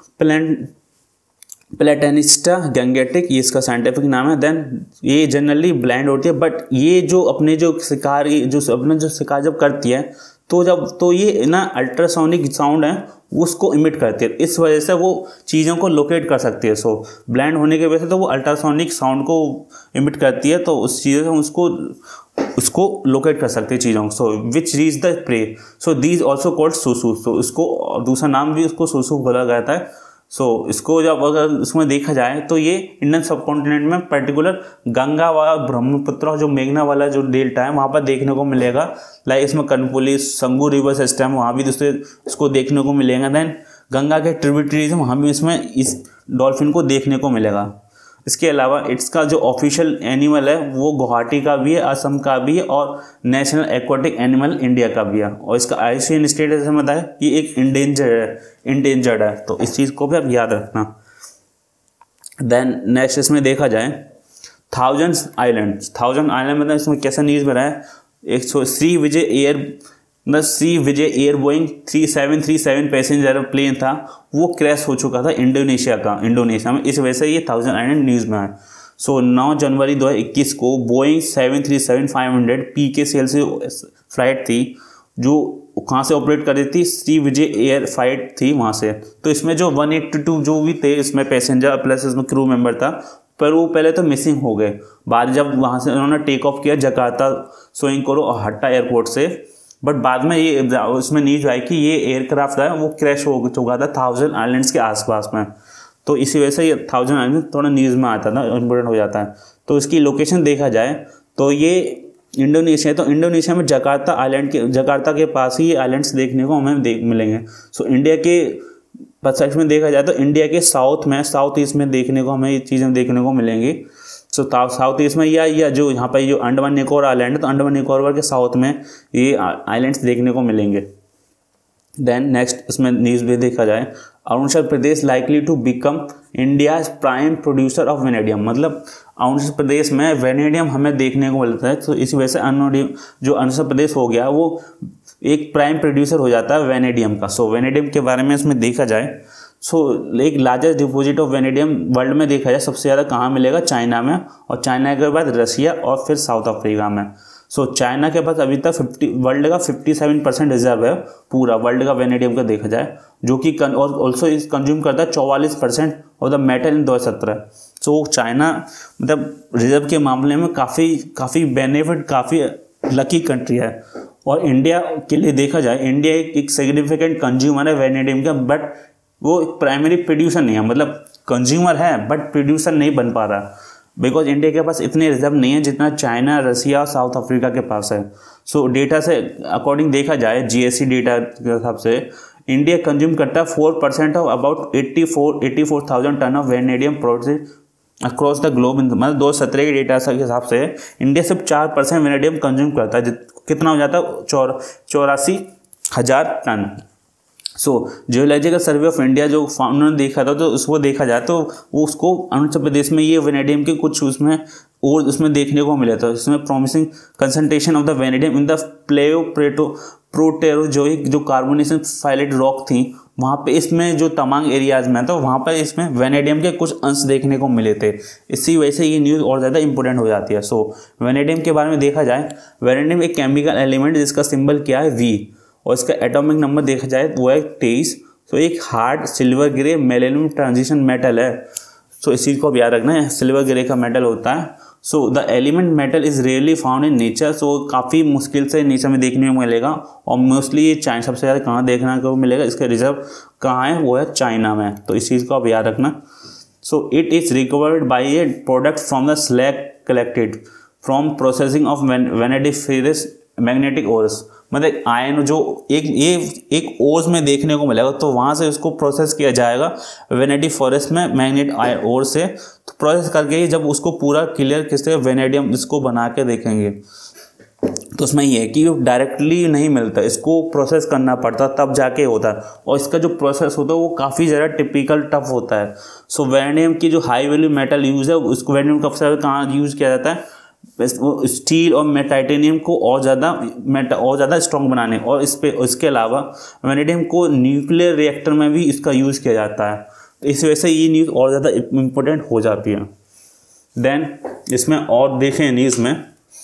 प्लेटेनिस्टा गंगेटिक, ये इसका साइंटिफिक नाम है। देन ये जनरली ब्लाइंड होती है, बट ये जो अपने जो शिकार जब करती है तो ये ना अल्ट्रासोनिक साउंड है उसको इमिट करती है, इस वजह से वो चीज़ों को लोकेट कर सकती है। सो ब्लाइंड होने की वजह से तो वो अल्ट्रासोनिक साउंड को इमिट करती है, तो उस चीज़ से उसको लोकेट कर सकती है चीज़ों को। So which reach the prey, so these also called susu. So इसको दूसरा नाम भी उसको सुसु बोला जाता है। सो इसको जब अगर इसमें देखा जाए तो ये इंडियन सबकॉन्टिनेंट में पर्टिकुलर गंगा व ब्रह्मपुत्र जो मेघना वाला जो डेल्टा है वहाँ पर देखने को मिलेगा। लाइक इसमें कनपुली संगू रिवर सिस्टम वहाँ भी दूसरे इसको देखने को मिलेगा। देन गंगा के ट्रिब्यूटरीज वहाँ भी इसमें इस डॉल्फिन को देखने को मिलेगा। इसके अलावा इसका जो ऑफिशियल एनिमल है वो गुवाहाटी का भी है, असम का भी है और नेशनल एक्वाटिक एनिमल इंडिया का भी है। और इसका IUCN स्टेटस है बताया ये एक इंडेंजर्ड है, तो इस चीज़ को भी आप याद रखना। देन नेक्स्ट इसमें देखा जाए 1000 आइलैंड मतलब इसमें कैसा न्यूज़ में रहा है। Sriwijaya air Boeing 3737 passenger plane था वो क्रैश हो चुका था इंडोनेशिया में, इस वजह से ये 1000 आइलैंड न्यूज़ में है। सो 9 जनवरी 2021 को बोइंग 737-500 PKCL से फ्लाइट थी जो कहाँ से ऑपरेट कर रही थी, श्री विजय एयर फ्लाइट थी वहाँ से। तो इसमें जो 182 जो भी थे इसमें पैसेंजर प्लस इसमें क्रू मेंबर था, पर वो पहले तो मिसिंग हो गए। बाद जब वहाँ से उन्होंने टेक ऑफ किया जकार्ता सोइंकोरो और हट्टा एयरपोर्ट से, बट बाद में ये उसमें न्यूज आई कि ये एयरक्राफ्ट है वो क्रैश हो चुका था 1000 आइलैंड्स के आसपास में, तो इसी वजह से ये 1000 आइलैंड थोड़ा न्यूज़ में आता था, इम्पोर्टेंट हो जाता है। तो इसकी लोकेशन देखा जाए तो ये इंडोनेशिया है, तो इंडोनेशिया में जकार्ता के पास ही ये आइलैंड्स देखने को हमें मिलेंगे। सो इंडिया के परस्पेक्टिव में देखा जाए तो इंडिया के साउथ ईस्ट में देखने को हमें ये चीज़ें देखने को मिलेंगी। सो साउथ ईस्ट में या जो यहाँ पर जो अंडमान निकोबार आइलैंड है तो अंडमान निकोबार के साउथ में ये आइलैंड्स देखने को मिलेंगे। देन नेक्स्ट इसमें न्यूज़ भी देखा जाए Arunachal Pradesh likely to become India's prime producer of vanadium, मतलब अरुणाचल प्रदेश में वेनेडियम हमें देखने को मिलता है, तो इसी वजह से जो अरुणाचल प्रदेश हो गया वो एक प्राइम प्रोड्यूसर हो जाता है वेनेडियम का। सो वेनेडियम के बारे में इसमें देखा जाए एक largest deposit of vanadium world में देखा जाए सबसे ज़्यादा कहाँ मिलेगा, चाइना में, और चाइना के बाद रशिया और फिर साउथ अफ्रीका में। सो चाइना के पास अभी तक वर्ल्ड का 57% रिजर्व है पूरा वर्ल्ड का वेनेडियम का देखा जाए, जो कि और ऑल्सो इस कंज्यूम करता है 44% of the metal in 2017। So China मतलब रिजर्व के मामले में काफ़ी बेनिफिट, काफ़ी लकी कंट्री है। और इंडिया के लिए देखा जाए इंडिया एक सिग्निफिकेंट कंज्यूमर है वेनेडियम का, बट वो प्राइमरी प्रोड्यूसर नहीं है, मतलब कंज्यूमर है बट प्रोड्यूसर नहीं बन पा रहा, बिकॉज इंडिया के पास इतने रिजर्व नहीं है जितना चाइना, रसिया और साउथ अफ्रीका के पास है। सो डेटा से अकॉर्डिंग देखा जाए GSC डेटा के हिसाब से इंडिया कंज्यूम करता है 4% of about 84,000 tonne of vanadium product across the globe. मतलब 2017 के डेटा के हिसाब से इंडिया सिर्फ 4% वेनेडियम कंज्यूम करता है, कितना हो जाता है 84,000 tonne. Geological survey of India जो उन्होंने देखा था, तो उसको देखा जाए तो वो उसको अरुणाचल प्रदेश में ये वेनेडियम के कुछ उसमें और उसमें देखने को मिला था। इसमें promising concentration of the vanadium in the Proterozoic जो कार्बोनेशन फाइलेट रॉक थी, वहाँ पे इसमें जो तमांग एरियाज में तो वहाँ पर इसमें वेनेडियम के कुछ अंश देखने को मिले थे। इसी वजह से ये न्यूज़ और ज़्यादा इंपॉर्टेंट हो जाती है। वेनेडियम के बारे में देखा जाए, वेनेडियम एक केमिकल एलिमेंट जिसका सिंबल क्या है, V, और इसका एटॉमिक नंबर देखा जाए वो है 23। एक hard silver grey malleable transition metal है। इस चीज़ को अब याद रखना है, सिल्वर ग्रे का मेटल होता है। The element metal is rarely found in nature. काफ़ी मुश्किल से नेचर में देखने को मिलेगा, और मोस्टली ये चाइना सबसे ज़्यादा कहाँ देखने को मिलेगा, इसका रिजर्व कहाँ है, वो है चाइना में। तो इस चीज़ को आप याद रखना। It is recovered by a product from the slag collected from processing of vanadiferous magnetic ores. मतलब आयन जो एक ओर्स में देखने को मिलेगा, तो वहाँ से उसको प्रोसेस किया जाएगा वेनेडिफोरस में मैग्नेट ओर से। तो प्रोसेस करके ही जब उसको पूरा क्लियर किससे वेनेडियम इसको बना के देखेंगे, तो उसमें ये है कि डायरेक्टली नहीं मिलता, इसको प्रोसेस करना पड़ता तब जाके होता है, और इसका जो प्रोसेस होता है वो काफ़ी ज़्यादा टिपिकल टफ होता है। वेनेडियम की जो हाई वैल्यू मेटल यूज़ है, उसको वेनेडियम कब से कहाँ यूज़ किया जाता है, वो स्टील और टाइटेनियम को और ज़्यादा स्ट्रॉन्ग बनाने, और इसके अलावा वेनेडियम को न्यूक्लियर रिएक्टर में भी इसका यूज़ किया जाता है। तो इस वजह से ये न्यूज़ और ज़्यादा इम्पोर्टेंट हो जाती है। देन इसमें और देखें न्यूज़ में,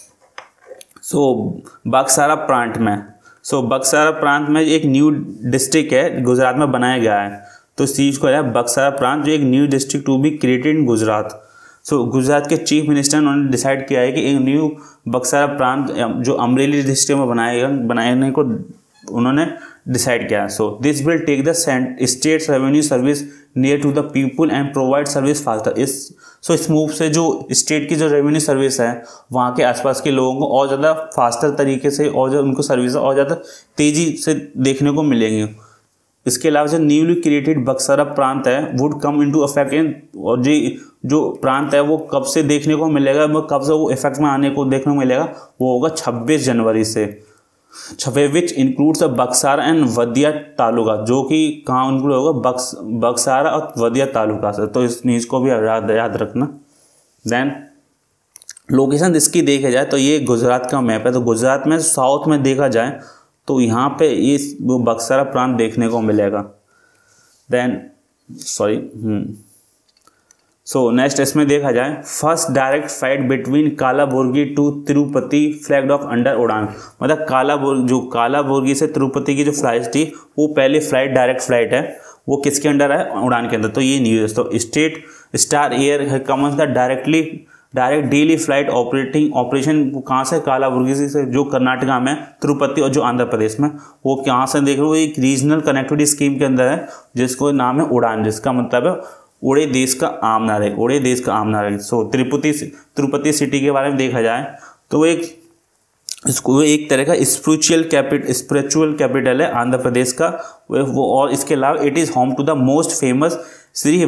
बक्सारा प्रांत में बक्सारा प्रांत में एक न्यू डिस्ट्रिक्ट है, गुजरात में बनाया गया है। तो इस चीज़ को है बक्सारा प्रांत, जो एक new district to be created in Gujarat. Gujarat के चीफ मिनिस्टर उन्होंने डिसाइड किया है कि एक न्यू बक्सारा प्रांत जो अमरेली डिस्ट्रिक्ट में बनाने को उन्होंने डिसाइड किया। This will take the state revenue service near to the people and provide service faster. इस मूव से जो स्टेट की जो रेवेन्यू सर्विस है, वहाँ के आसपास के लोगों को और ज़्यादा फास्टर तरीके से और जो उनको सर्विस और ज़्यादा तेज़ी से देखने को मिलेंगी। इसके अलावा जो न्यूली क्रिएटेड बक्सारा प्रांत है would come into effect in, और जो प्रांत है वो कब से देखने को मिलेगा, वो कब से वो इफेक्ट में आने को देखने को मिलेगा, वो होगा 26 जनवरी से। विच इंक्लूड्स बक्सारा एंड वदिया तालुका, जो कि कहाँ इंक्लूड होगा, बक्सारा और वदिया तालुका से। तो इस न्यूज़ को भी याद रखना। देन लोकेशन इसकी देखा जाए तो ये गुजरात का मैप है। तो गुजरात में साउथ में देखा जाए तो यहाँ पे वो बक्सारा प्रांत देखने को मिलेगा। देन नेक्स्ट इसमें देखा जाए, first direct flight between Kalaburagi to Tirupati flagged off under Udan. मतलब कालाबुर्गी से तिरुपति की जो फ्लाइट थी, वो पहले डायरेक्ट फ्लाइट है, वो किसके अंडर है, उड़ान के अंदर। तो ये न्यूज़। तो state star air commence the direct daily flight operation कहाँ से, कालाबुर्गी से, जो कर्नाटका में, तिरुपति और जो आंध्र प्रदेश में, वो कहाँ से देख रहे हो, एक रीजनल कनेक्टिविटी स्कीम के अंदर है, जिसको नाम है उड़ान, जिसका मतलब है उड़े देश का आम नागरिक। तिरुपति सिटी के बारे में देखा जाए तो वो एक तरह का स्पिरिचुअल कैपिटल है आंध्र प्रदेश का वो। और इसके अलावा it is home to the most famous Shri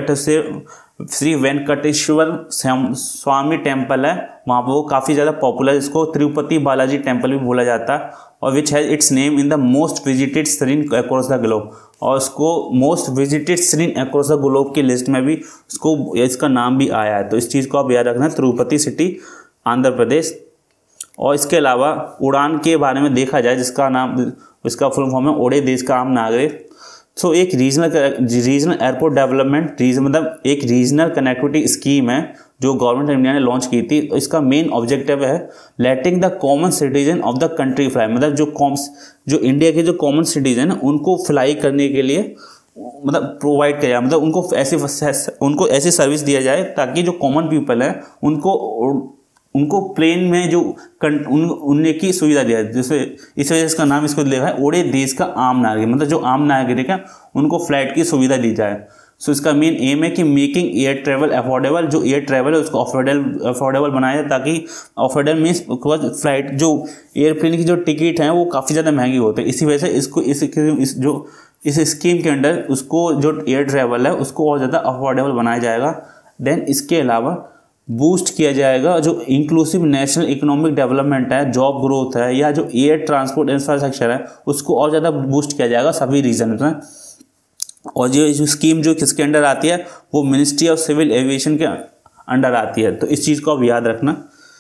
Venkateswara Swamy temple है। वहाँ पर वो काफ़ी ज़्यादा पॉपुलर, इसको तिरुपति बालाजी टेम्पल भी बोला जाता है, और which has its name in the most visited shrine across the globe. और उसको most visited shrine across the globe की लिस्ट में भी इसका नाम भी आया है। तो इस चीज़ को आप याद रखना, तिरुपति सिटी, आंध्र प्रदेश। और इसके अलावा उड़ान के बारे में देखा जाए, इसका फुल फॉर्म है उड़े देश का आम नागरिक। एक रीजनल एयरपोर्ट डेवलपमेंट मतलब एक रीजनल कनेक्टिविटी स्कीम है जो गवर्नमेंट ऑफ इंडिया ने लॉन्च की थी। तो इसका मेन ऑब्जेक्टिव है letting the common citizen of the country fly. मतलब जो इंडिया के जो कॉमन सिटीजन है उनको फ्लाई करने के लिए मतलब प्रोवाइड किया, मतलब उनको ऐसी सर्विस दिया जाए ताकि जो कॉमन पीपल है उनको प्लेन में जो उनने की सुविधा दिया है। जैसे इस वजह से इसका नाम इसको लिखा है उड़े देश का आम नागरिक। मतलब जो आम नागरिक है उनको फ्लाइट की सुविधा दी जाए। इसका मेन एम है कि मेकिंग एयर ट्रैवल अफोर्डेबल। जो एयर ट्रैवल है उसको अफोर्डेबल बनाया जाए, ताकि अफोर्डेबल मीन्स फ्लाइट जो एयरप्लेन की जो टिकट हैं वो काफ़ी ज़्यादा महंगी होती है। इसी वजह से इस स्कीम के अंडर उसको जो एयर ट्रैवल है उसको और ज़्यादा अफोर्डेबल बनाया जाएगा। देन इसके अलावा बूस्ट किया जाएगा जो इंक्लूसिव नेशनल इकोनॉमिक डेवलपमेंट है, जॉब ग्रोथ है, या जो एयर ट्रांसपोर्ट इंफ्रास्ट्रक्चर है उसको और ज़्यादा बूस्ट किया जाएगा सभी रीजन में। और जो स्कीम जो किसके अंडर आती है वो मिनिस्ट्री ऑफ सिविल एविएशन के अंडर आती है, तो इस चीज़ को आप याद रखना।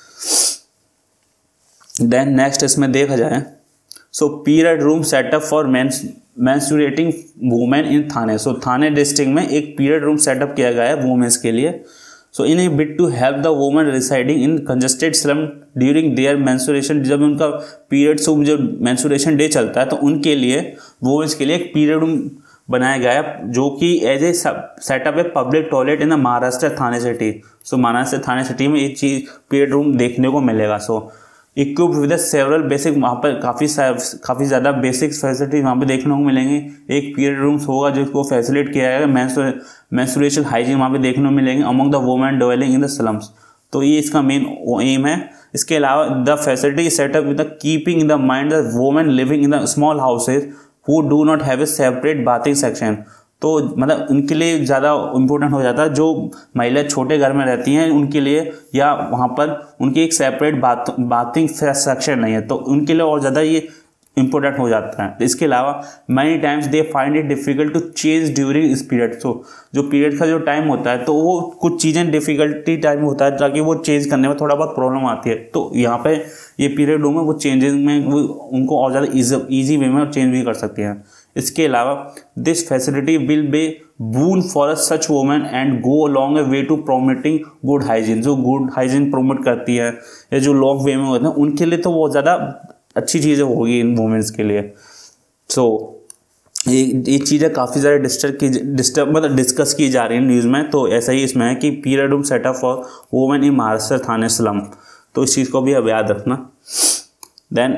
देन नेक्स्ट इसमें देखा जाए so period room setup for menstruating women in Thane. So Thane district में एक पीरियड रूम सेटअप किया गया है वुमेन्स के लिए। So in a bit to help the women residing in congested slum during their menstruation, जब उनका पीरियड जब मेंस्ट्रुएशन डे चलता है तो उनके लिए वुमेन्स के लिए एक पीरियड रूम बनाया गया है जो कि एज ए सेटअप है public toilet in the Maharashtra Thane city. So Maharashtra Thane city में एक चीज पीरियड रूम देखने को मिलेगा। So equipped with several basic, वहाँ पर काफ़ी ज़्यादा बेसिक फैसिलिटी वहाँ पे देखने को मिलेंगे। एक पीरियड रूम्स होगा जिसको फैसिलिटेट किया जाएगा, मेंस्ट्रुएशन हाइजीन वहाँ पे देखने को मिलेंगे among the women dwelling in the slums. तो ये इसका मेन एम है। इसके अलावा the facility setup with the keeping in the mind the women living in the small houses who do not have a separate bathing section. तो मतलब उनके लिए ज़्यादा इम्पोर्टेंट हो जाता है जो महिलाएं छोटे घर में रहती हैं उनके लिए, या वहाँ पर उनकी एक सेपरेट बाथिंग सेक्शन नहीं है तो उनके लिए और ज़्यादा ये इम्पोर्टेंट हो जाता है। इसके अलावा many times they find it difficult to change during इस पीरियड। तो जो पीरियड का जो टाइम होता है तो वो कुछ चीज़ें डिफ़िकल्टी टाइम होता है ताकि वो चेंज करने में थोड़ा बहुत प्रॉब्लम आती है। तो यहाँ पे ये पीरियड रूम है वो चेंजेस में वो उनको और ज़्यादा ईजी वे में चेंज भी कर सकती हैं। इसके अलावा this facility will be boon for such women and go long a way to promoting good hygiene. जो गुड हाइजीन प्रोमोट करती है या जो लॉन्ग वे में होते हैं उनके लिए तो बहुत ज़्यादा अच्छी चीज़ें होगी इन वुमेन्स के लिए। सो ये चीज़ें काफ़ी ज़्यादा मतलब डिस्कस की जा रही है न्यूज़ में। तो ऐसा ही इसमें है कि period room setup for women in Maharashtra Thane slum, तो इस चीज़ को भी अब याद रखना। देन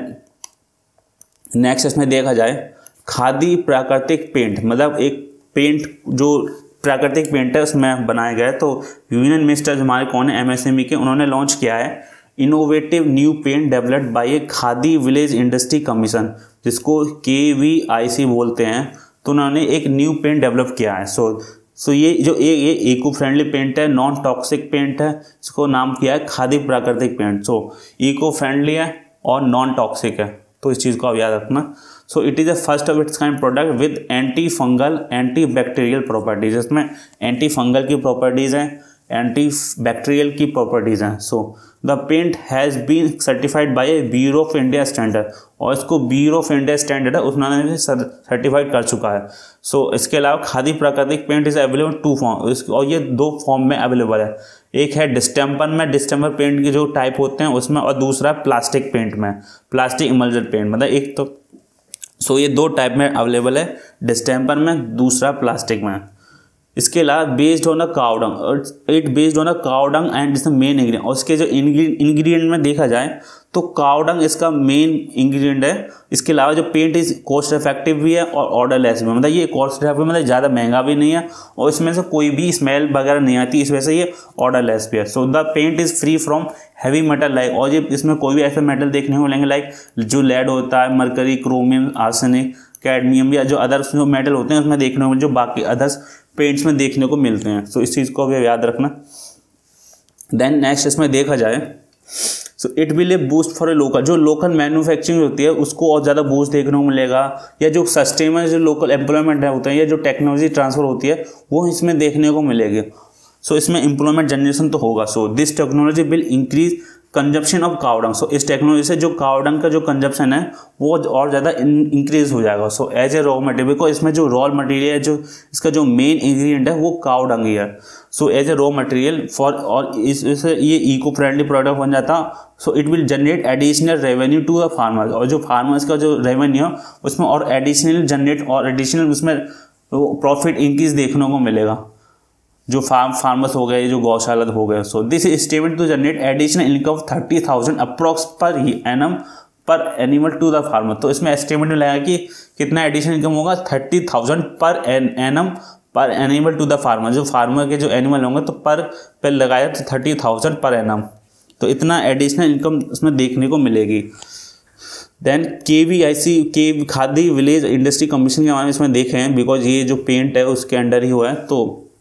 नेक्स्ट इसमें देखा जाए खादी प्राकृतिक पेंट, मतलब एक पेंट जो प्राकृतिक पेंट है उसमें बनाया गया है। तो यूनियन मिनिस्टर हमारे कौन है एमएसएमई के, उन्होंने लॉन्च किया है innovative new paint developed by a Khadi village industry commission, जिसको KVIC बोलते हैं। तो उन्होंने एक न्यू पेंट डेवलप किया है। सो ये इको फ्रेंडली पेंट है, नॉन टॉक्सिक पेंट है, इसको नाम किया है खादी प्राकृतिक पेंट। सो इको फ्रेंडली है और नॉन टॉक्सिक है, तो इस चीज़ को आप याद रखना। So it is a first of its kind product with anti fungal anti bacterial properties. इसमें एंटी फंगल की प्रॉपर्टीज़ हैं, एंटी बैक्टीरियल की प्रॉपर्टीज़ हैं। So the paint has been certified by a bureau of India standard, और इसको bureau of India standard है उसने certified कर चुका है। सो इसके अलावा खादी प्राकृतिक पेंट इज़ अवेलेबल 2 फॉर्म, और ये 2 फॉर्म में अवेलेबल है। एक है डिस्टेम्पर में, डिस्टेम्पर पेंट के जो टाइप होते हैं उसमें, और दूसरा प्लास्टिक पेंट में, प्लास्टिक इमल्जन पेंट। मतलब एक तो सो ये 2 टाइप में अवेलेबल है, डिस्टेम्पर में, दूसरा प्लास्टिक में। इसके अलावा based on a cow dung, it based on a cow dung and इसका मेन इंग्रेडिएंट, और इसके जो इंग्रेडिएंट में देखा जाए तो काउ डंग इसका मेन इंग्रेडिएंट है। इसके अलावा जो पेंट इज कॉस्ट इफेक्टिव भी है और ऑर्डरलेस भी, मतलब ये कॉस्ट इफेक्टिव मतलब ज़्यादा महंगा भी नहीं है और इसमें से कोई भी स्मेल वगैरह नहीं आती, इस वजह से ये ऑर्डरलेस भी है। So the paint is free from heavy metal like, और ये इसमें कोई भी ऐसे मेटल देखने को मिलेंगे लाइक जो लेड होता है, मरकरी, क्रोमियम, आर्सेनिक, कैडमियम, या जो अदर्स जो मेटल होते हैं उसमें देखने को जो बाकी अदर्स पेंट्स में देखने को मिलते हैं। सो इस चीज़ को भी याद रखना। देन नेक्स्ट इसमें देखा जाए so it will a boost for a local, जो लोकल मैन्युफैक्चरिंग होती है उसको और ज़्यादा बूस्ट देखने को मिलेगा, या जो सस्टेनेबल जो लोकल एम्प्लॉयमेंट है होते हैं, या जो टेक्नोलॉजी ट्रांसफर होती है वो इसमें देखने को मिलेगी। सो इसमें एम्प्लॉयमेंट जनरेशन तो होगा। So this technology will increase consumption of cow dung. So इस टेक्नोलॉजी से जो काउ डंग का जो कंजप्शन है वो और ज़्यादा इंक्रीज हो जाएगा। So as a raw material, because इसमें जो रॉ मटेरियल है, जो इसका जो मेन इंग्रेडिएंट है वो काउ डंग ही है। So as a raw material for, और इससे ये इको फ्रेंडली प्रोडक्ट बन जाता। So it will generate additional revenue to the farmers, और जो फार्मर्स का जो रेवेन्यू है उसमें और एडिशनल जनरेट और एडिशनल उसमें प्रॉफिट इंक्रीज देखने को मिलेगा, जो फार्मर्स हो गए, जो गौशाला हो गए। So this estimate to generate additional income of 30,000 approx per annum per animal to the farmer. तो इसमें एस्टिमेट में लगा कि कितना एडिशनल इनकम होगा, 30,000 per annum per animal to the farmer. जो फार्मर के जो एनिमल होंगे तो पर लगाया तो 30,000 पर एनम, तो इतना एडिशनल इनकम इसमें देखने को मिलेगी। Then KVIC Khadi village industry commission के बारे में इसमें देखे हैं, बिकॉज ये जो पेंट है उसके अंडर ही हुआ है। तो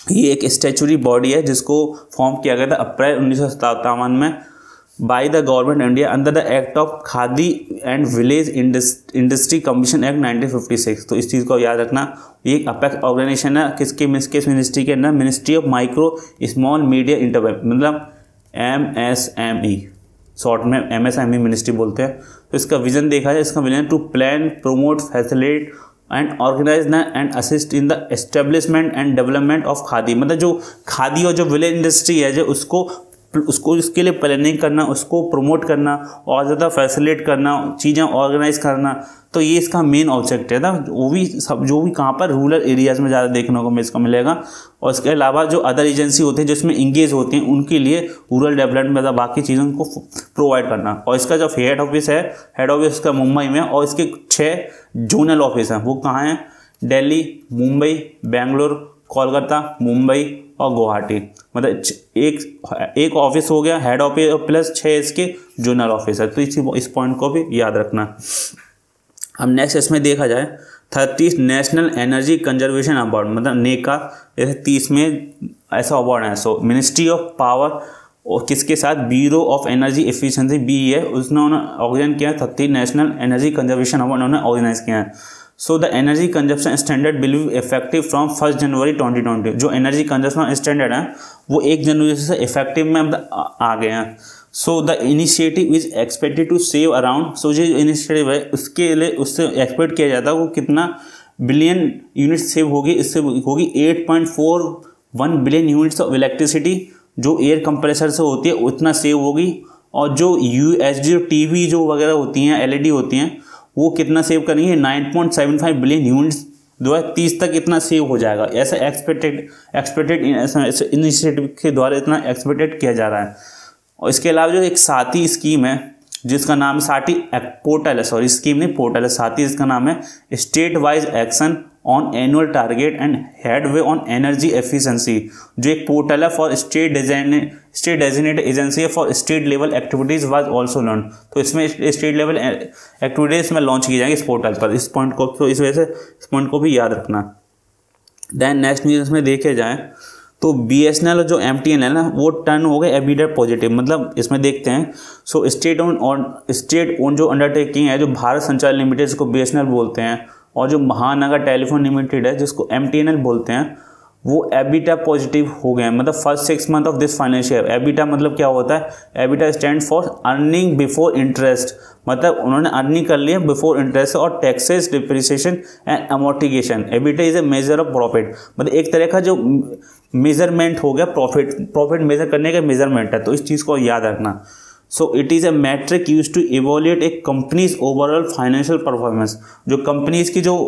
ये एक स्टैचुरी बॉडी है जिसको फॉर्म किया गया था अप्रैल 1957 में by the government India under the act of Khadi and village industry commission act 1956। तो इस चीज़ को याद रखना। ये एक अपेक्स ऑर्गेनाइजेशन है किसके मिनिस्ट्री के अंदर, ministry of micro small media enterprise, मतलब MSME, शॉर्ट में MSME मिनिस्ट्री बोलते हैं। तो इसका विजन देखा जाए, इसका vision to plan, promote, facilitate and organise and assist in the establishment and development of Khadi, मतलब जो खादी और जो विलेज इंडस्ट्री है जो उसको इसके लिए प्लानिंग करना, उसको प्रमोट करना और ज़्यादा फैसिलिटेट करना, चीज़ें ऑर्गेनाइज करना। तो ये इसका मेन ऑब्जेक्ट है ना, वो भी सब जो भी कहाँ पर रूरल एरियाज़ में ज़्यादा देखने को इसको मिलेगा। और इसके अलावा जो अदर एजेंसी होते हैं जिसमें इंगेज होते हैं उनके लिए रूरल डेवलपमेंट में बाकी चीज़ों को प्रोवाइड करना। और इसका जो हेड ऑफिस है, हेड ऑफिस इसका मुंबई में, और इसके 6 जोनल ऑफिस हैं। वो कहाँ हैं? दिल्ली, मुंबई, बेंगलोर, कोलकाता, मुंबई और गुवाहाटी। मतलब एक ऑफिस हो गया हेड ऑफिस प्लस 6 इसके जोनल ऑफिस है। तो इस पॉइंट को भी याद रखना। अब नेक्स्ट इसमें देखा जाए 30 नेशनल एनर्जी कंजर्वेशन अवार्ड, मतलब नेका, 30 में ऐसा अवार्ड है। सो मिनिस्ट्री ऑफ पावर और किसके साथ, bureau of energy efficiency BEA, उसने ऑर्गेनाइज किया 30 नेशनल एनर्जी कंजर्वेशन अवार्ड उन्होंने ऑर्गेनाइज किया है। So the energy consumption standard will be effective from 1 January 2020। जो एनर्जी कंजप्शन स्टैंडर्ड है वो 1 जनवरी से इफेक्टिव में आ गए हैं। So the initiative is expected to save around, so जो इनिशिएटिव है उसके लिए उससे एक्सपेक्ट किया जाता है वो कितना बिलियन यूनिट सेव होगी। इससे होगी 8.41 बिलियन यूनिट्स ऑफ इलेक्ट्रिसिटी जो एयर कंप्रेसर से होती है उतना सेव होगी। और जो UHD TV जो वगैरह होती हैं LED होती हैं वो कितना सेव करेंगे, 9.75 बिलियन यूनिट्स 2030 तक इतना सेव हो जाएगा। ऐसा एक्सपेक्टेड इनिशिएटिव के द्वारा इतना एक्सपेक्टेड किया जा रहा है। और इसके अलावा जो एक साथी स्कीम है जिसका नाम साथी पोर्टल है, सॉरी स्कीम नहीं पोर्टल है, साथी इसका नाम है state wise action on annual target and headway on energy efficiency, जो एक पोर्टल है for state designated agency for state level activities was also launch. तो इसमें स्टेट लेवल एक्टिविटीज में लॉन्च की जाएंगी इस पोर्टल पर। इस पॉइंट को तो इस वजह से इस पॉइंट को भी याद रखना। देन नेक्स्ट न्यूज़ में देखे जाएँ तो BSNL जो MTNL है ना वो टर्न हो गए एबिडा पॉजिटिव, मतलब इसमें देखते हैं। सो स्टेट ओन जो अंडरटेकिंग है जो भारत संचार लिमिटेड जिसको BSNL बोलते हैं और जो महानगर टेलीफोन लिमिटेड है जिसको MTNL बोलते हैं वो एबिटा पॉजिटिव हो गए हैं, मतलब first 6 month of this financial. EBITDA मतलब क्या होता है, EBITDA stand for earning before interest, मतलब उन्होंने अर्निंग कर लिया बिफोर इंटरेस्ट और taxes, depreciation and amortisation. EBITDA is a measure of profit, मतलब एक तरह का जो मेजरमेंट हो गया प्रॉफिट मेजर करने का मेजरमेंट है। तो इस चीज़ को याद रखना। So it is a metric use to evaluate a companies overall financial performance. जो कंपनीज की जो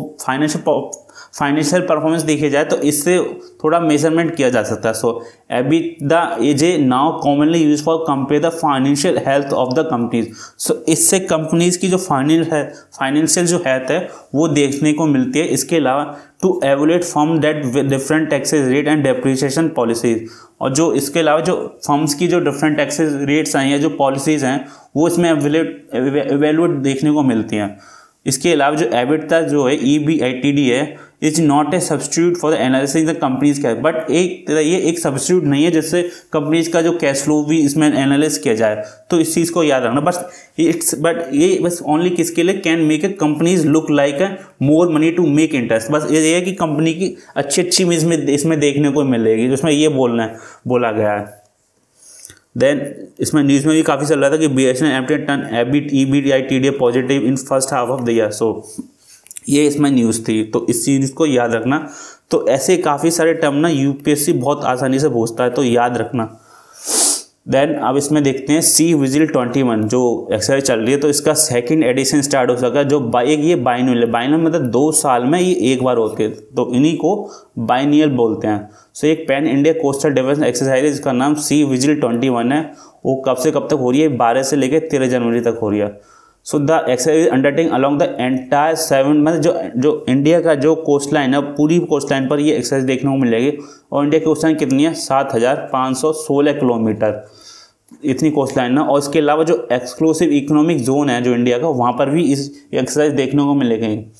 फाइनेंशियल परफॉर्मेंस देखी जाए तो इससे थोड़ा मेजरमेंट किया जा सकता है। So EBITDA is a now commonly use for compare the financial health of the companies. So इससे कंपनीज की जो फाइनेंशियल जो हेल्थ है वो देखने को मिलती है। इसके अलावा to evaluate firm that different taxes rate and depreciation policies, और जो इसके अलावा जो फर्म्स की जो डिफरेंट टैक्सेस रेट्स हैं या जो पॉलिसीज़ हैं वो इसमें एवेल्यूएट देखने को मिलती हैं। इसके अलावा जो एबिटा जो है EBITDA है is not a substitute for the analysis the companies cash, but ये एक सब्स्टिट्यूट नहीं है जिससे कंपनीज का जो कैश फ्लो भी इसमें एनालिस किया जाए। तो इस चीज़ को याद रखना। बट ये बस ओनली किसके लिए, can make a companies look like a more money to make interest. बस ये है कि कंपनी की अच्छी इसमें देखने को मिलेगी, जिसमें ये बोला गया है। देन इसमें न्यूज़ में भी काफ़ी चल रहा था कि BSNL MTNL turn EBITDA positive in first half of the year. So ये इसमें न्यूज़ थी, तो इस चीज़ को याद रखना। तो ऐसे काफ़ी सारे टर्म ना UPSC बहुत आसानी से पूछता है, तो याद रखना। देन अब इसमें देखते हैं सी विजिल 21 जो एक्सरसाइज चल रही है, तो इसका 2nd एडिशन स्टार्ट हो सका। जो ये बाइनल मतलब 2 साल में ये एक बार होते हैं, तो इन्हीं को बाइनियल बोलते हैं। सो एक pan India coastal defence exercise है जिसका नाम सी विजिल 21 है। वो कब से कब तक हो रही है, 12 से लेकर 13 जनवरी तक हो रही है। So the exercise undertaking along the entire 7, मतलब जो इंडिया का जो कोस्ट लाइन है पूरी कोस्ट लाइन पर ये एक्सरसाइज देखने को मिलेगी। और इंडिया की कोस्ट लाइन कितनी है, 7516 किलोमीटर इतनी कोस्ट लाइन है। और इसके अलावा जो एक्सक्लूसिव इकोनॉमिक जोन है जो इंडिया का, वहाँ पर भी इस एक्सरसाइज देखने को मिलेगी।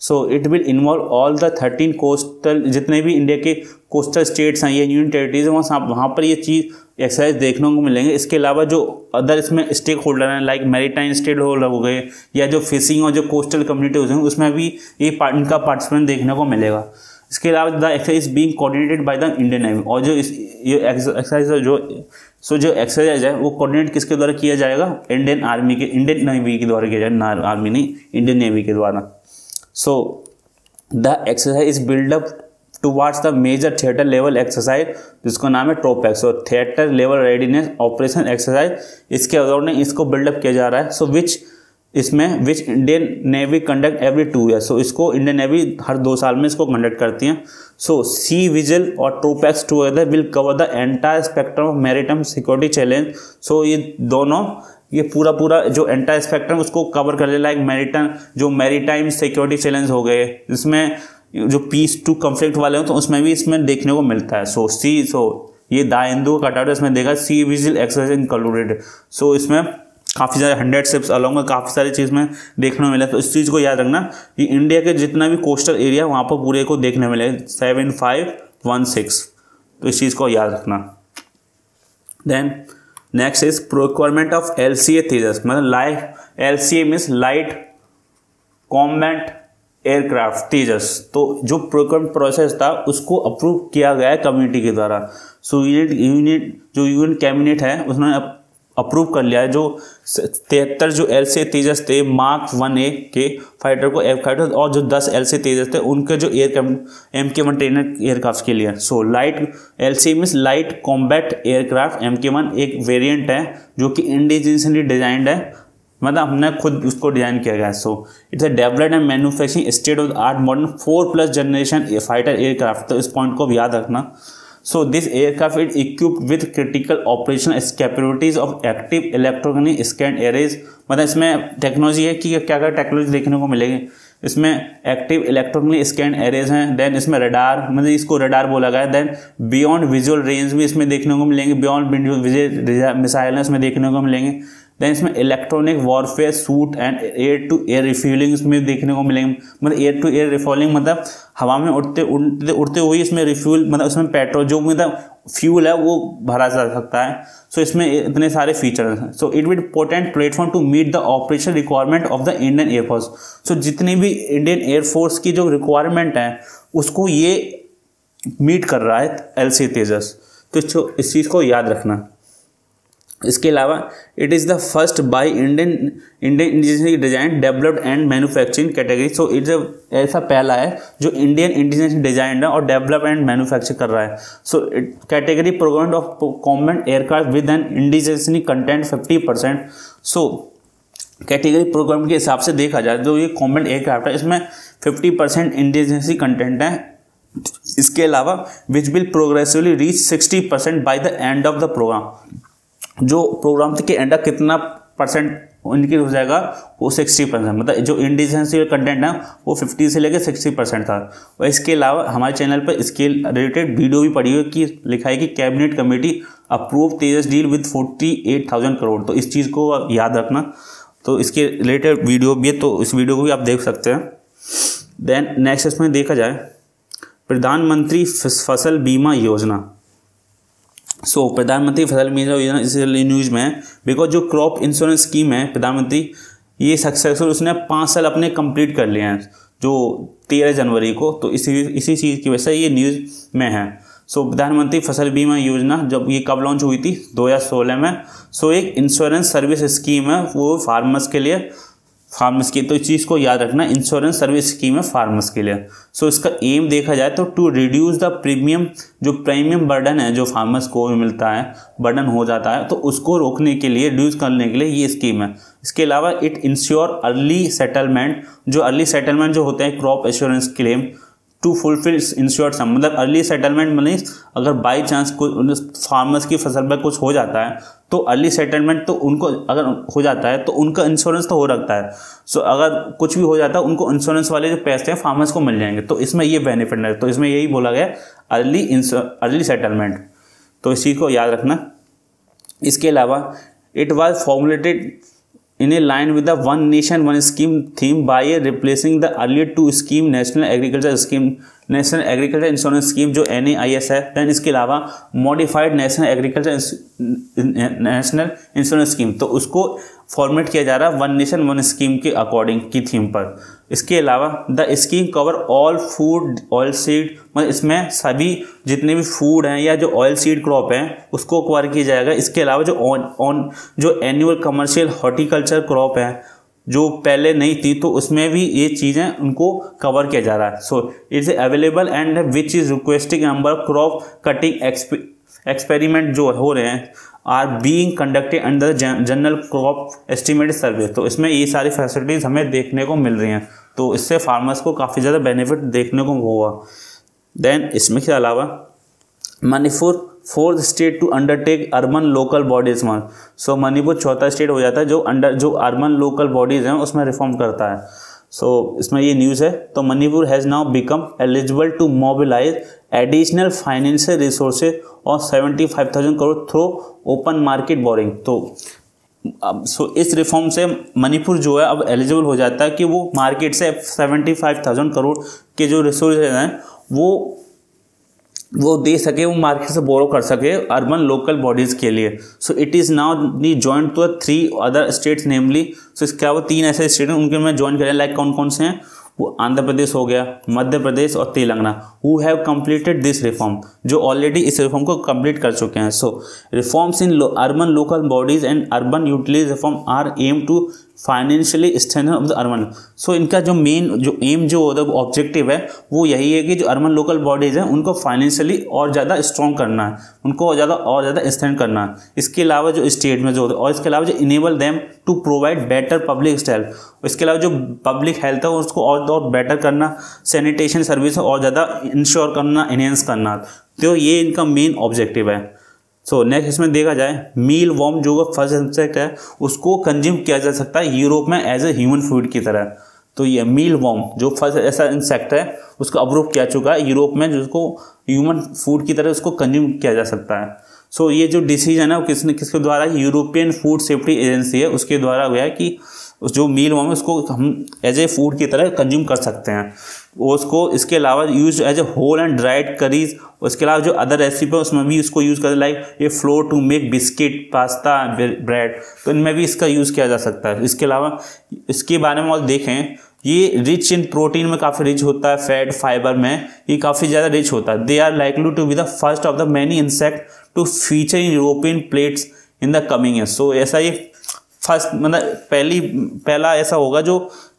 So it will involve all the 13 coastal, जितने भी इंडिया के कोस्टल स्टेट्स हैं या यूनियन टेरिटरीज हैं वहाँ पर ये चीज़ एक्सरसाइज देखने को मिलेंगे। इसके अलावा जो अदर इसमें स्टेक होल्डर हैं लाइक मैरीटाइम स्टेक होल्डर हो गए या जो फिशिंग और जो कोस्टल कम्युनिटीज हैं उसमें भी ये इनका पार्टिसिपेंट देखने को मिलेगा। इसके अलावा the exercise being coordinated by the Indian navy, और जो ये एक्सरसाइज जो एक्सरसाइज है वो कोऑर्डिनेट किसके द्वारा किया जाएगा, इंडियन आर्मी के, इंडियन नेवी के द्वारा किया जाएगा, आर्मी नहीं, इंडियन नेवी के द्वारा। So the exercise is build up towards the major theatre level exercise जिसका नाम है ट्रोपैक्स, और theatre level readiness operation exercise इसके अकॉर्डिंग इसको बिल्डअप किया जा रहा है। So which Indian navy conduct every 2 year, so इसको इंडियन नेवी हर 2 साल में इसको कंडक्ट करती हैं। सो सी विजिल और TROPEX together will cover the entire spectrum of maritime security challenge. So ये दोनों ये पूरा जो एंटायर स्पेक्ट्रम उसको कवर कर ले, लाइक मैरीटाइम सिक्योरिटी चैलेंज हो गए, इसमें जो पीस टू कॉन्फ्लिक्ट वाले हो तो उसमें भी इसमें देखने को मिलता है। सो ये दाइंदू का कटआउट इसमें देखा sea vigil exercise included. So इसमें काफ़ी सारे 100 शिप्स अलॉन्ग में काफ़ी सारी चीज़ में देखने को मिला। तो इस चीज़ को याद रखना कि इंडिया के जितना भी कोस्टल एरिया वहाँ पर पूरे को देखने मिले 7516, तो इस चीज़ को याद रखना। Then next is procurement of LCA Tejas, मतलब LCA means light combat aircraft Tejas. तो जो प्रोक्योरमेंट प्रोसेस था उसको अप्रूव किया गया है कम्युनिटी के द्वारा। सो यूनियन कैबिनेट है उसने अप्रूव कर लिया है जो 73 जो LCA तेजस थे मार्क 1A के फाइटर को एयरक्राफ्ट, और जो 10 LCA तेजस थे उनके जो MK1 ट्रेनर एयरक्राफ्ट के लिए। So LCA means light combat aircraft MK1 एक वेरिएंट है जो कि इंडिजिनियसली डिजाइंड है, मतलब हमने खुद उसको डिजाइन किया गया है। So it's a developed and manufacturing state of the art modern 4+ generation fighter aircraft, तो इस पॉइंट को भी याद रखना। So this aircraft is equipped with critical operational capabilities of active electronic scan arrays, मतलब इसमें टेक्नोलॉजी है कि क्या क्या टेक्नोलॉजी देखने को मिलेगी। इसमें एक्टिव इलेक्ट्रॉनिक स्कैन एरेज हैं, देन इसमें रडार, मतलब इसको रडार बोला गया है। देन बियॉन्ड विजुअल रेंज भी इसमें देखने को मिलेंगे, बियॉन्ड विजुअल मिसाइल इसमें देखने को मिलेंगे। देन इसमें electronic warfare suite and air to air refuelling इसमें देखने को मिलेंगे, मतलब एयर टू एयर रिफ्यूलिंग मतलब हवा में उड़ते हुए इसमें रिफ्यूल, मतलब उसमें पेट्रोल जो मतलब फ्यूल है वो भरा जा सकता है। सो इसमें इतने सारे फीचर्स हैं। So it will potent platform to meet the operation requirement of the Indian air force. So जितनी भी इंडियन एयरफोर्स की जो रिक्वायरमेंट है उसको ये मीट कर रहा है LCA तेजस, तो इस चीज़ को याद रखना। इसके अलावा it is the first by Indian indigenously design developed and manufacturing category. So it's ऐसा पहला है जो इंडियन इंडिजिनियसली डिजाइन है और डेवलप एंड मैन्युफैक्चर कर रहा है। So category programme of combat aircraft with an indigenously content 50%। So category programme के हिसाब से देखा जाए जो ये कॉम्बैट एयरक्राफ्ट है इसमें 50% इंडिजिनियसली कंटेंट है। इसके अलावा which will progressively reach 60% by the end of the programme. जो प्रोग्राम के एंड तक कितना परसेंट इनक्रीज हो जाएगा वो 60%, मतलब जो इंडिजिनियस कंटेंट है वो 50 से लेकर 60% था। और इसके अलावा हमारे चैनल पर इसके रिलेटेड वीडियो भी पड़ी हुई कि लिखा है कि cabinet committee approve Tejas deal with 48,000 crore, तो इस चीज़ को याद रखना। तो इसके रिलेटेड वीडियो भी है, तो इस वीडियो को भी आप देख सकते हैं। देन नेक्स्ट इसमें देखा जाए प्रधानमंत्री फसल बीमा योजना। सो प्रधानमंत्री फसल बीमा योजना इस न्यूज़ में है बिकॉज जो क्रॉप इंश्योरेंस स्कीम है प्रधानमंत्री ये सक्सेसफुल उसने 5 साल अपने कंप्लीट कर लिए हैं जो 13 जनवरी को, तो इसी चीज़ की वजह से ये न्यूज़ में है। सो प्रधानमंत्री फसल बीमा योजना जब ये कब लॉन्च हुई थी 2016 में। सो एक इंश्योरेंस सर्विस स्कीम है वो फार्मर्स के लिए, फार्मर्स की, तो इस चीज़ को याद रखना इंश्योरेंस सर्विस स्कीम है फार्मर्स के लिए। सो इसका एम देखा जाए तो टू रिड्यूस द प्रीमियम, जो प्रीमियम बर्डन है जो फार्मर्स को मिलता है बर्डन हो जाता है तो उसको रोकने के लिए रिड्यूस करने के लिए ये स्कीम है। इसके अलावा इट इंश्योर अर्ली सेटलमेंट, जो अर्ली सेटलमेंट जो होते हैं crop insurance claim to fulfil insured sum, मतलब अर्ली सेटलमेंट मतलब अगर बाई चांस फार्मर्स की फसल पर कुछ हो जाता है तो अर्ली सेटलमेंट तो उनको अगर हो जाता है तो उनका इंश्योरेंस तो हो रखता है। सो अगर कुछ भी हो जाता है उनको इंश्योरेंस वाले जो पैसे हैं फार्मर्स को मिल जाएंगे, तो इसमें ये बेनिफिट है। तो इसमें यही बोला गया अर्ली सेटलमेंट, तो इस चीज़ को याद रखना। इसके अलावा it was formulated in a line with the one nation one scheme theme by replacing the earlier two scheme national agriculture scheme, national agriculture insurance scheme जो NAIS है, दैन इसके अलावा modified national agriculture national insurance scheme, तो उसको format किया जा रहा है वन नेशन वन स्कीम के अकॉर्डिंग की थीम पर। इसके अलावा the scheme cover all food oilseed, मतलब इसमें सभी जितने भी फूड हैं या जो ऑयल सीड क्रॉप हैं उसको कवर किया जाएगा। इसके अलावा जो एनुअल कमर्शियल हॉर्टिकल्चर क्रॉप है जो पहले नहीं थी, तो उसमें भी ये चीज़ें उनको कवर किया जा रहा है। So it's available and which is requesting number of crop cutting experiment जो हो रहे हैं are being conducted under general crop estimated survey. तो इसमें ये सारी फैसिलिटीज़ हमें देखने को मिल रही हैं, तो इससे फार्मर्स को काफ़ी ज़्यादा बेनिफिट देखने को हुआ। देन इसमें के अलावा Manipur fourth state to undertake urban local bodies में, सो मणिपुर चौथा स्टेट हो जाता है जो अर्बन लोकल बॉडीज हैं उसमें रिफॉर्म करता है। सो इसमें ये न्यूज़ है। तो Manipur has now become eligible to mobilise additional financial resources और 75,000 crore through open market borrowing. तो सो इस रिफॉर्म से मणिपुर जो है अब एलिजिबल हो जाता है कि वो मार्केट से 75,000 करोड़ के जो रिसोर्सेज हैं वो दे सके, वो मार्केट से बोरो कर सके अर्बन लोकल बॉडीज़ के लिए। सो इट इज़ नाउ नी joined to 3 other states namely, so इसके अलावा 3 ऐसे स्टेट हैं उनके में ज्वाइन करें, लाइक कौन कौन से हैं, वो आंध्र प्रदेश हो गया, मध्य प्रदेश और Telangana, who have completed this reform, जो ऑलरेडी इस रिफॉर्म को कंप्लीट कर चुके हैं। So reforms in urban local bodies and urban utilities reform are aim to financially strengthen of the urban. So इनका जो मेन जो एम जो ऑब्जेक्टिव है वो यही है कि जो अर्बन लोकल बॉडीज़ हैं उनको फाइनेंशियली और ज़्यादा स्ट्रॉन्ग करना है, उनको और ज़्यादा स्ट्रेंथ करना है। इसके अलावा जो स्टेट में जो होता है और इसके अलावा जो enable them to provide better public health, इसके अलावा जो पब्लिक हेल्थ है उसको और बेटर करना, सैनिटेशन सर्विस और ज़्यादा इंश्योर करना, इनहेंस करना, तो ये इनका मेन ऑब्जेक्टिव है। सो नेक्स्ट इसमें देखा जाए मील वॉर्म जो फर्स्ट इंसेक्ट है उसको कंज्यूम किया जा सकता है यूरोप में एज ए ह्यूमन फूड की तरह। तो ये मील वॉर्म जो फर्स्ट ऐसा इंसेक्ट है उसको अप्रूव किया चुका है यूरोप में, जिसको ह्यूमन फूड की तरह उसको कंज्यूम किया जा सकता है। सो ये जो डिसीजन है वो किसके द्वारा, यूरोपियन फूड सेफ्टी एजेंसी है उसके द्वारा हुआ है कि जो मील वॉर्म है उसको हम एज ए फूड की तरह कंज्यूम कर सकते हैं। उसको इसके अलावा use as a whole and dried curries, उसके अलावा जो अदर रेसिपी है उसमें भी इसको यूज़ करते, लाइक ये flour to make biscuit, pasta, bread, तो इनमें भी इसका यूज़ किया जा सकता है। इसके अलावा इसके बारे में और देखें, ये रिच इन प्रोटीन में काफ़ी रिच होता है, फैट फाइबर में ये काफ़ी ज़्यादा रिच होता है। They are likely to be the first of the many insect to feature in European plates in the coming year. So ऐसा ये फर्स्ट मतलब पहला ऐसा होगा जो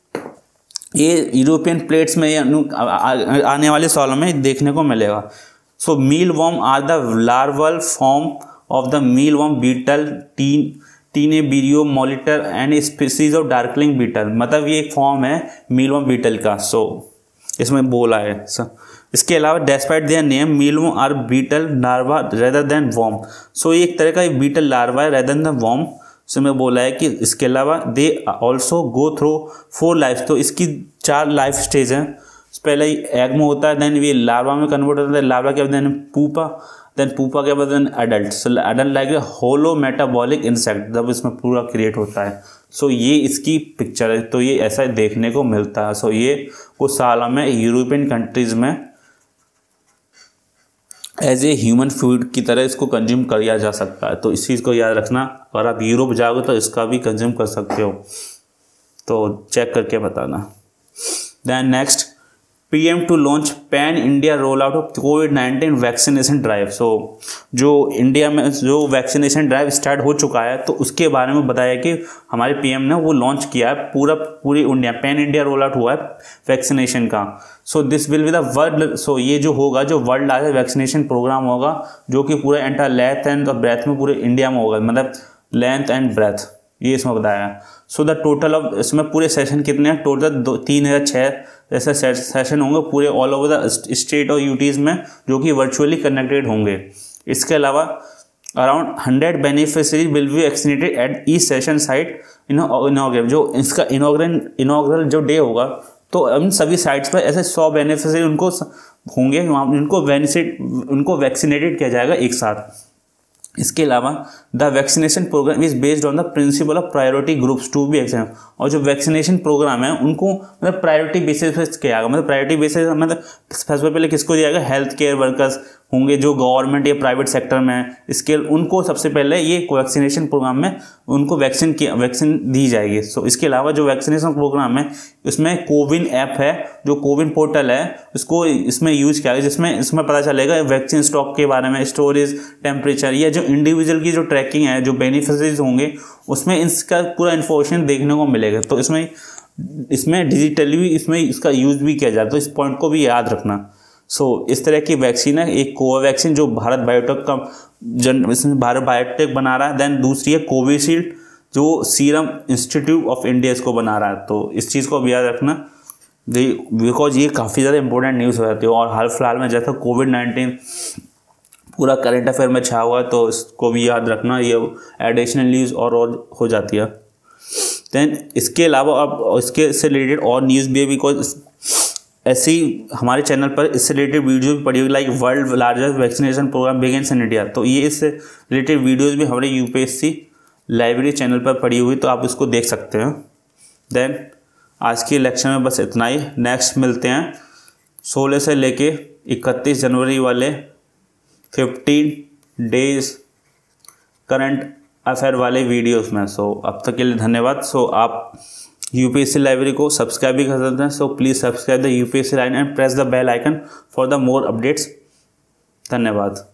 ये यूरोपियन प्लेट्स में आने वाले सालों में देखने को मिलेगा। So mealworm are the larval form of the mealworm beetle Tenebrio molitor and species of darkling beetle, मतलब ये एक फॉर्म है मील वॉर्म बीटल का। सो इसमें बोला है इसके अलावा despite their name mealworm are beetle larva rather than worm. So ये एक तरह का बीटल लार्वा है रेदर देन वॉर्म। सो मैं बोला है कि इसके अलावा they also go through 4 life, तो इसकी 4 लाइफ स्टेज हैं। पहले एग में होता है, देन ये लार्वा में कन्वर्ट होता है, लार्वा के बाद देन पूपा के बाद then adult. So adult like holometabolic insect जब इसमें पूरा क्रिएट होता है। सो ये इसकी पिक्चर है, तो ये ऐसा देखने को मिलता है। सो ये कुछ सालों में यूरोपियन कंट्रीज़ में एज ए ह्यूमन फूड की तरह इसको कंज्यूम किया जा सकता है। तो इस चीज़ को याद रखना, और आप यूरोप जाओगे तो इसका भी कंज्यूम कर सकते हो, तो चेक करके बताना। Then next, PM to launch pan India roll out of कोविड-19 वैक्सीनेशन ड्राइव। सो जो इंडिया में जो वैक्सीनेशन ड्राइव स्टार्ट हो चुका है तो उसके बारे में बताया कि हमारे PM ने वो लॉन्च किया है, पूरी India pan India roll out हुआ है वैक्सीनेशन का। So this will be the world, so ये जो होगा जो वर्ल्ड लार्जेस्ट वैक्सीनेशन प्रोग्राम होगा जो कि पूरे एंटायर लेंथ एंड ब्रेथ में पूरे इंडिया में होगा, मतलब लेंथ एंड ब्रेथ ये इसमें बताया। सो द टोटल ऑफ इसमें पूरे सेशन कितने हैं, टोटल 3,006 ऐसे सेशन होंगे पूरे ऑल ओवर द स्टेट और यूटीज़ में, जो कि वर्चुअली कनेक्टेड होंगे। इसके अलावा around 100 beneficiaries will be vaccinated at each session site inaugurate. जो इसका इनॉग्रल जो डे होगा तो इन सभी साइट्स पर ऐसे 100 बेनिफिशरी उनको होंगे, उनको वैक्सीनेटेड किया जाएगा एक साथ। इसके अलावा the vaccination programme is based on the principle of priority groups to be vaccine. और जो वैक्सीनेशन प्रोग्राम है उनको मतलब प्रायोरिटी बेसिस पे किया जाएगा। मतलब प्रायोरिटी बेसिस मतलब सबसे पहले किसको दिया जाएगा, हेल्थ केयर वर्कर्स होंगे जो गवर्नमेंट या प्राइवेट सेक्टर में है, इसके उनको सबसे पहले ये वैक्सीनेशन प्रोग्राम में उनको वैक्सीन दी जाएगी। सो इसके अलावा जो वैक्सीनेशन प्रोग्राम है उसमें कोविन ऐप है, जो कोविन पोर्टल है उसको इसमें यूज किया गया, जिसमें इसमें पता चलेगा वैक्सीन स्टॉक के बारे में, स्टोरेज, टेम्परेचर, या जो इंडिविजुअल की जो ट्रैकिंग है, जो बेनिफिशरीज होंगे उसमें इसका पूरा इन्फॉर्मेशन देखने को मिलेगा। तो इसमें डिजिटली भी इसमें इसका यूज भी किया जाता है, तो इस पॉइंट को भी याद रखना। इस तरह की वैक्सीन है, एक कोवैक्सीन जो भारत बायोटेक बना रहा है, देन दूसरी है कोविशील्ड जो सीरम इंस्टीट्यूट ऑफ इंडिया इसको बना रहा है। तो इस चीज़ को भी याद रखना बिकॉज ये काफ़ी ज़्यादा इंपॉर्टेंट न्यूज़ हो जाती है। और हाल फिलहाल में जैसा कोविड-19 पूरा करंट अफेयर में छा हुआ है, तो इसको भी याद रखना, ये एडिशनल न्यूज़ और हो जाती है। देन इसके अलावा अब इसके से रिलेटेड और न्यूज़ भी है, बिकॉज ऐसी हमारे चैनल पर इससे रिलेटेड वीडियो भी पड़ी हुई, like world largest vaccination programme begins in India. तो ये इससे रिलेटेड वीडियोज़ भी हमारे यूपीएससी लाइब्रेरी चैनल पर पड़ी हुई, तो आप इसको देख सकते हैं। देन आज की लेक्चर में बस इतना ही। नेक्स्ट मिलते हैं 16 से लेके 31 जनवरी वाले 15 डेज करंट अफेयर वाले वीडियोस में। अब तक के लिए धन्यवाद। आप यूपीएससी लाइब्रेरी को सब्सक्राइब भी कर सकते हैं। Please subscribe the UPSC line and press the bell icon for the more updates. धन्यवाद।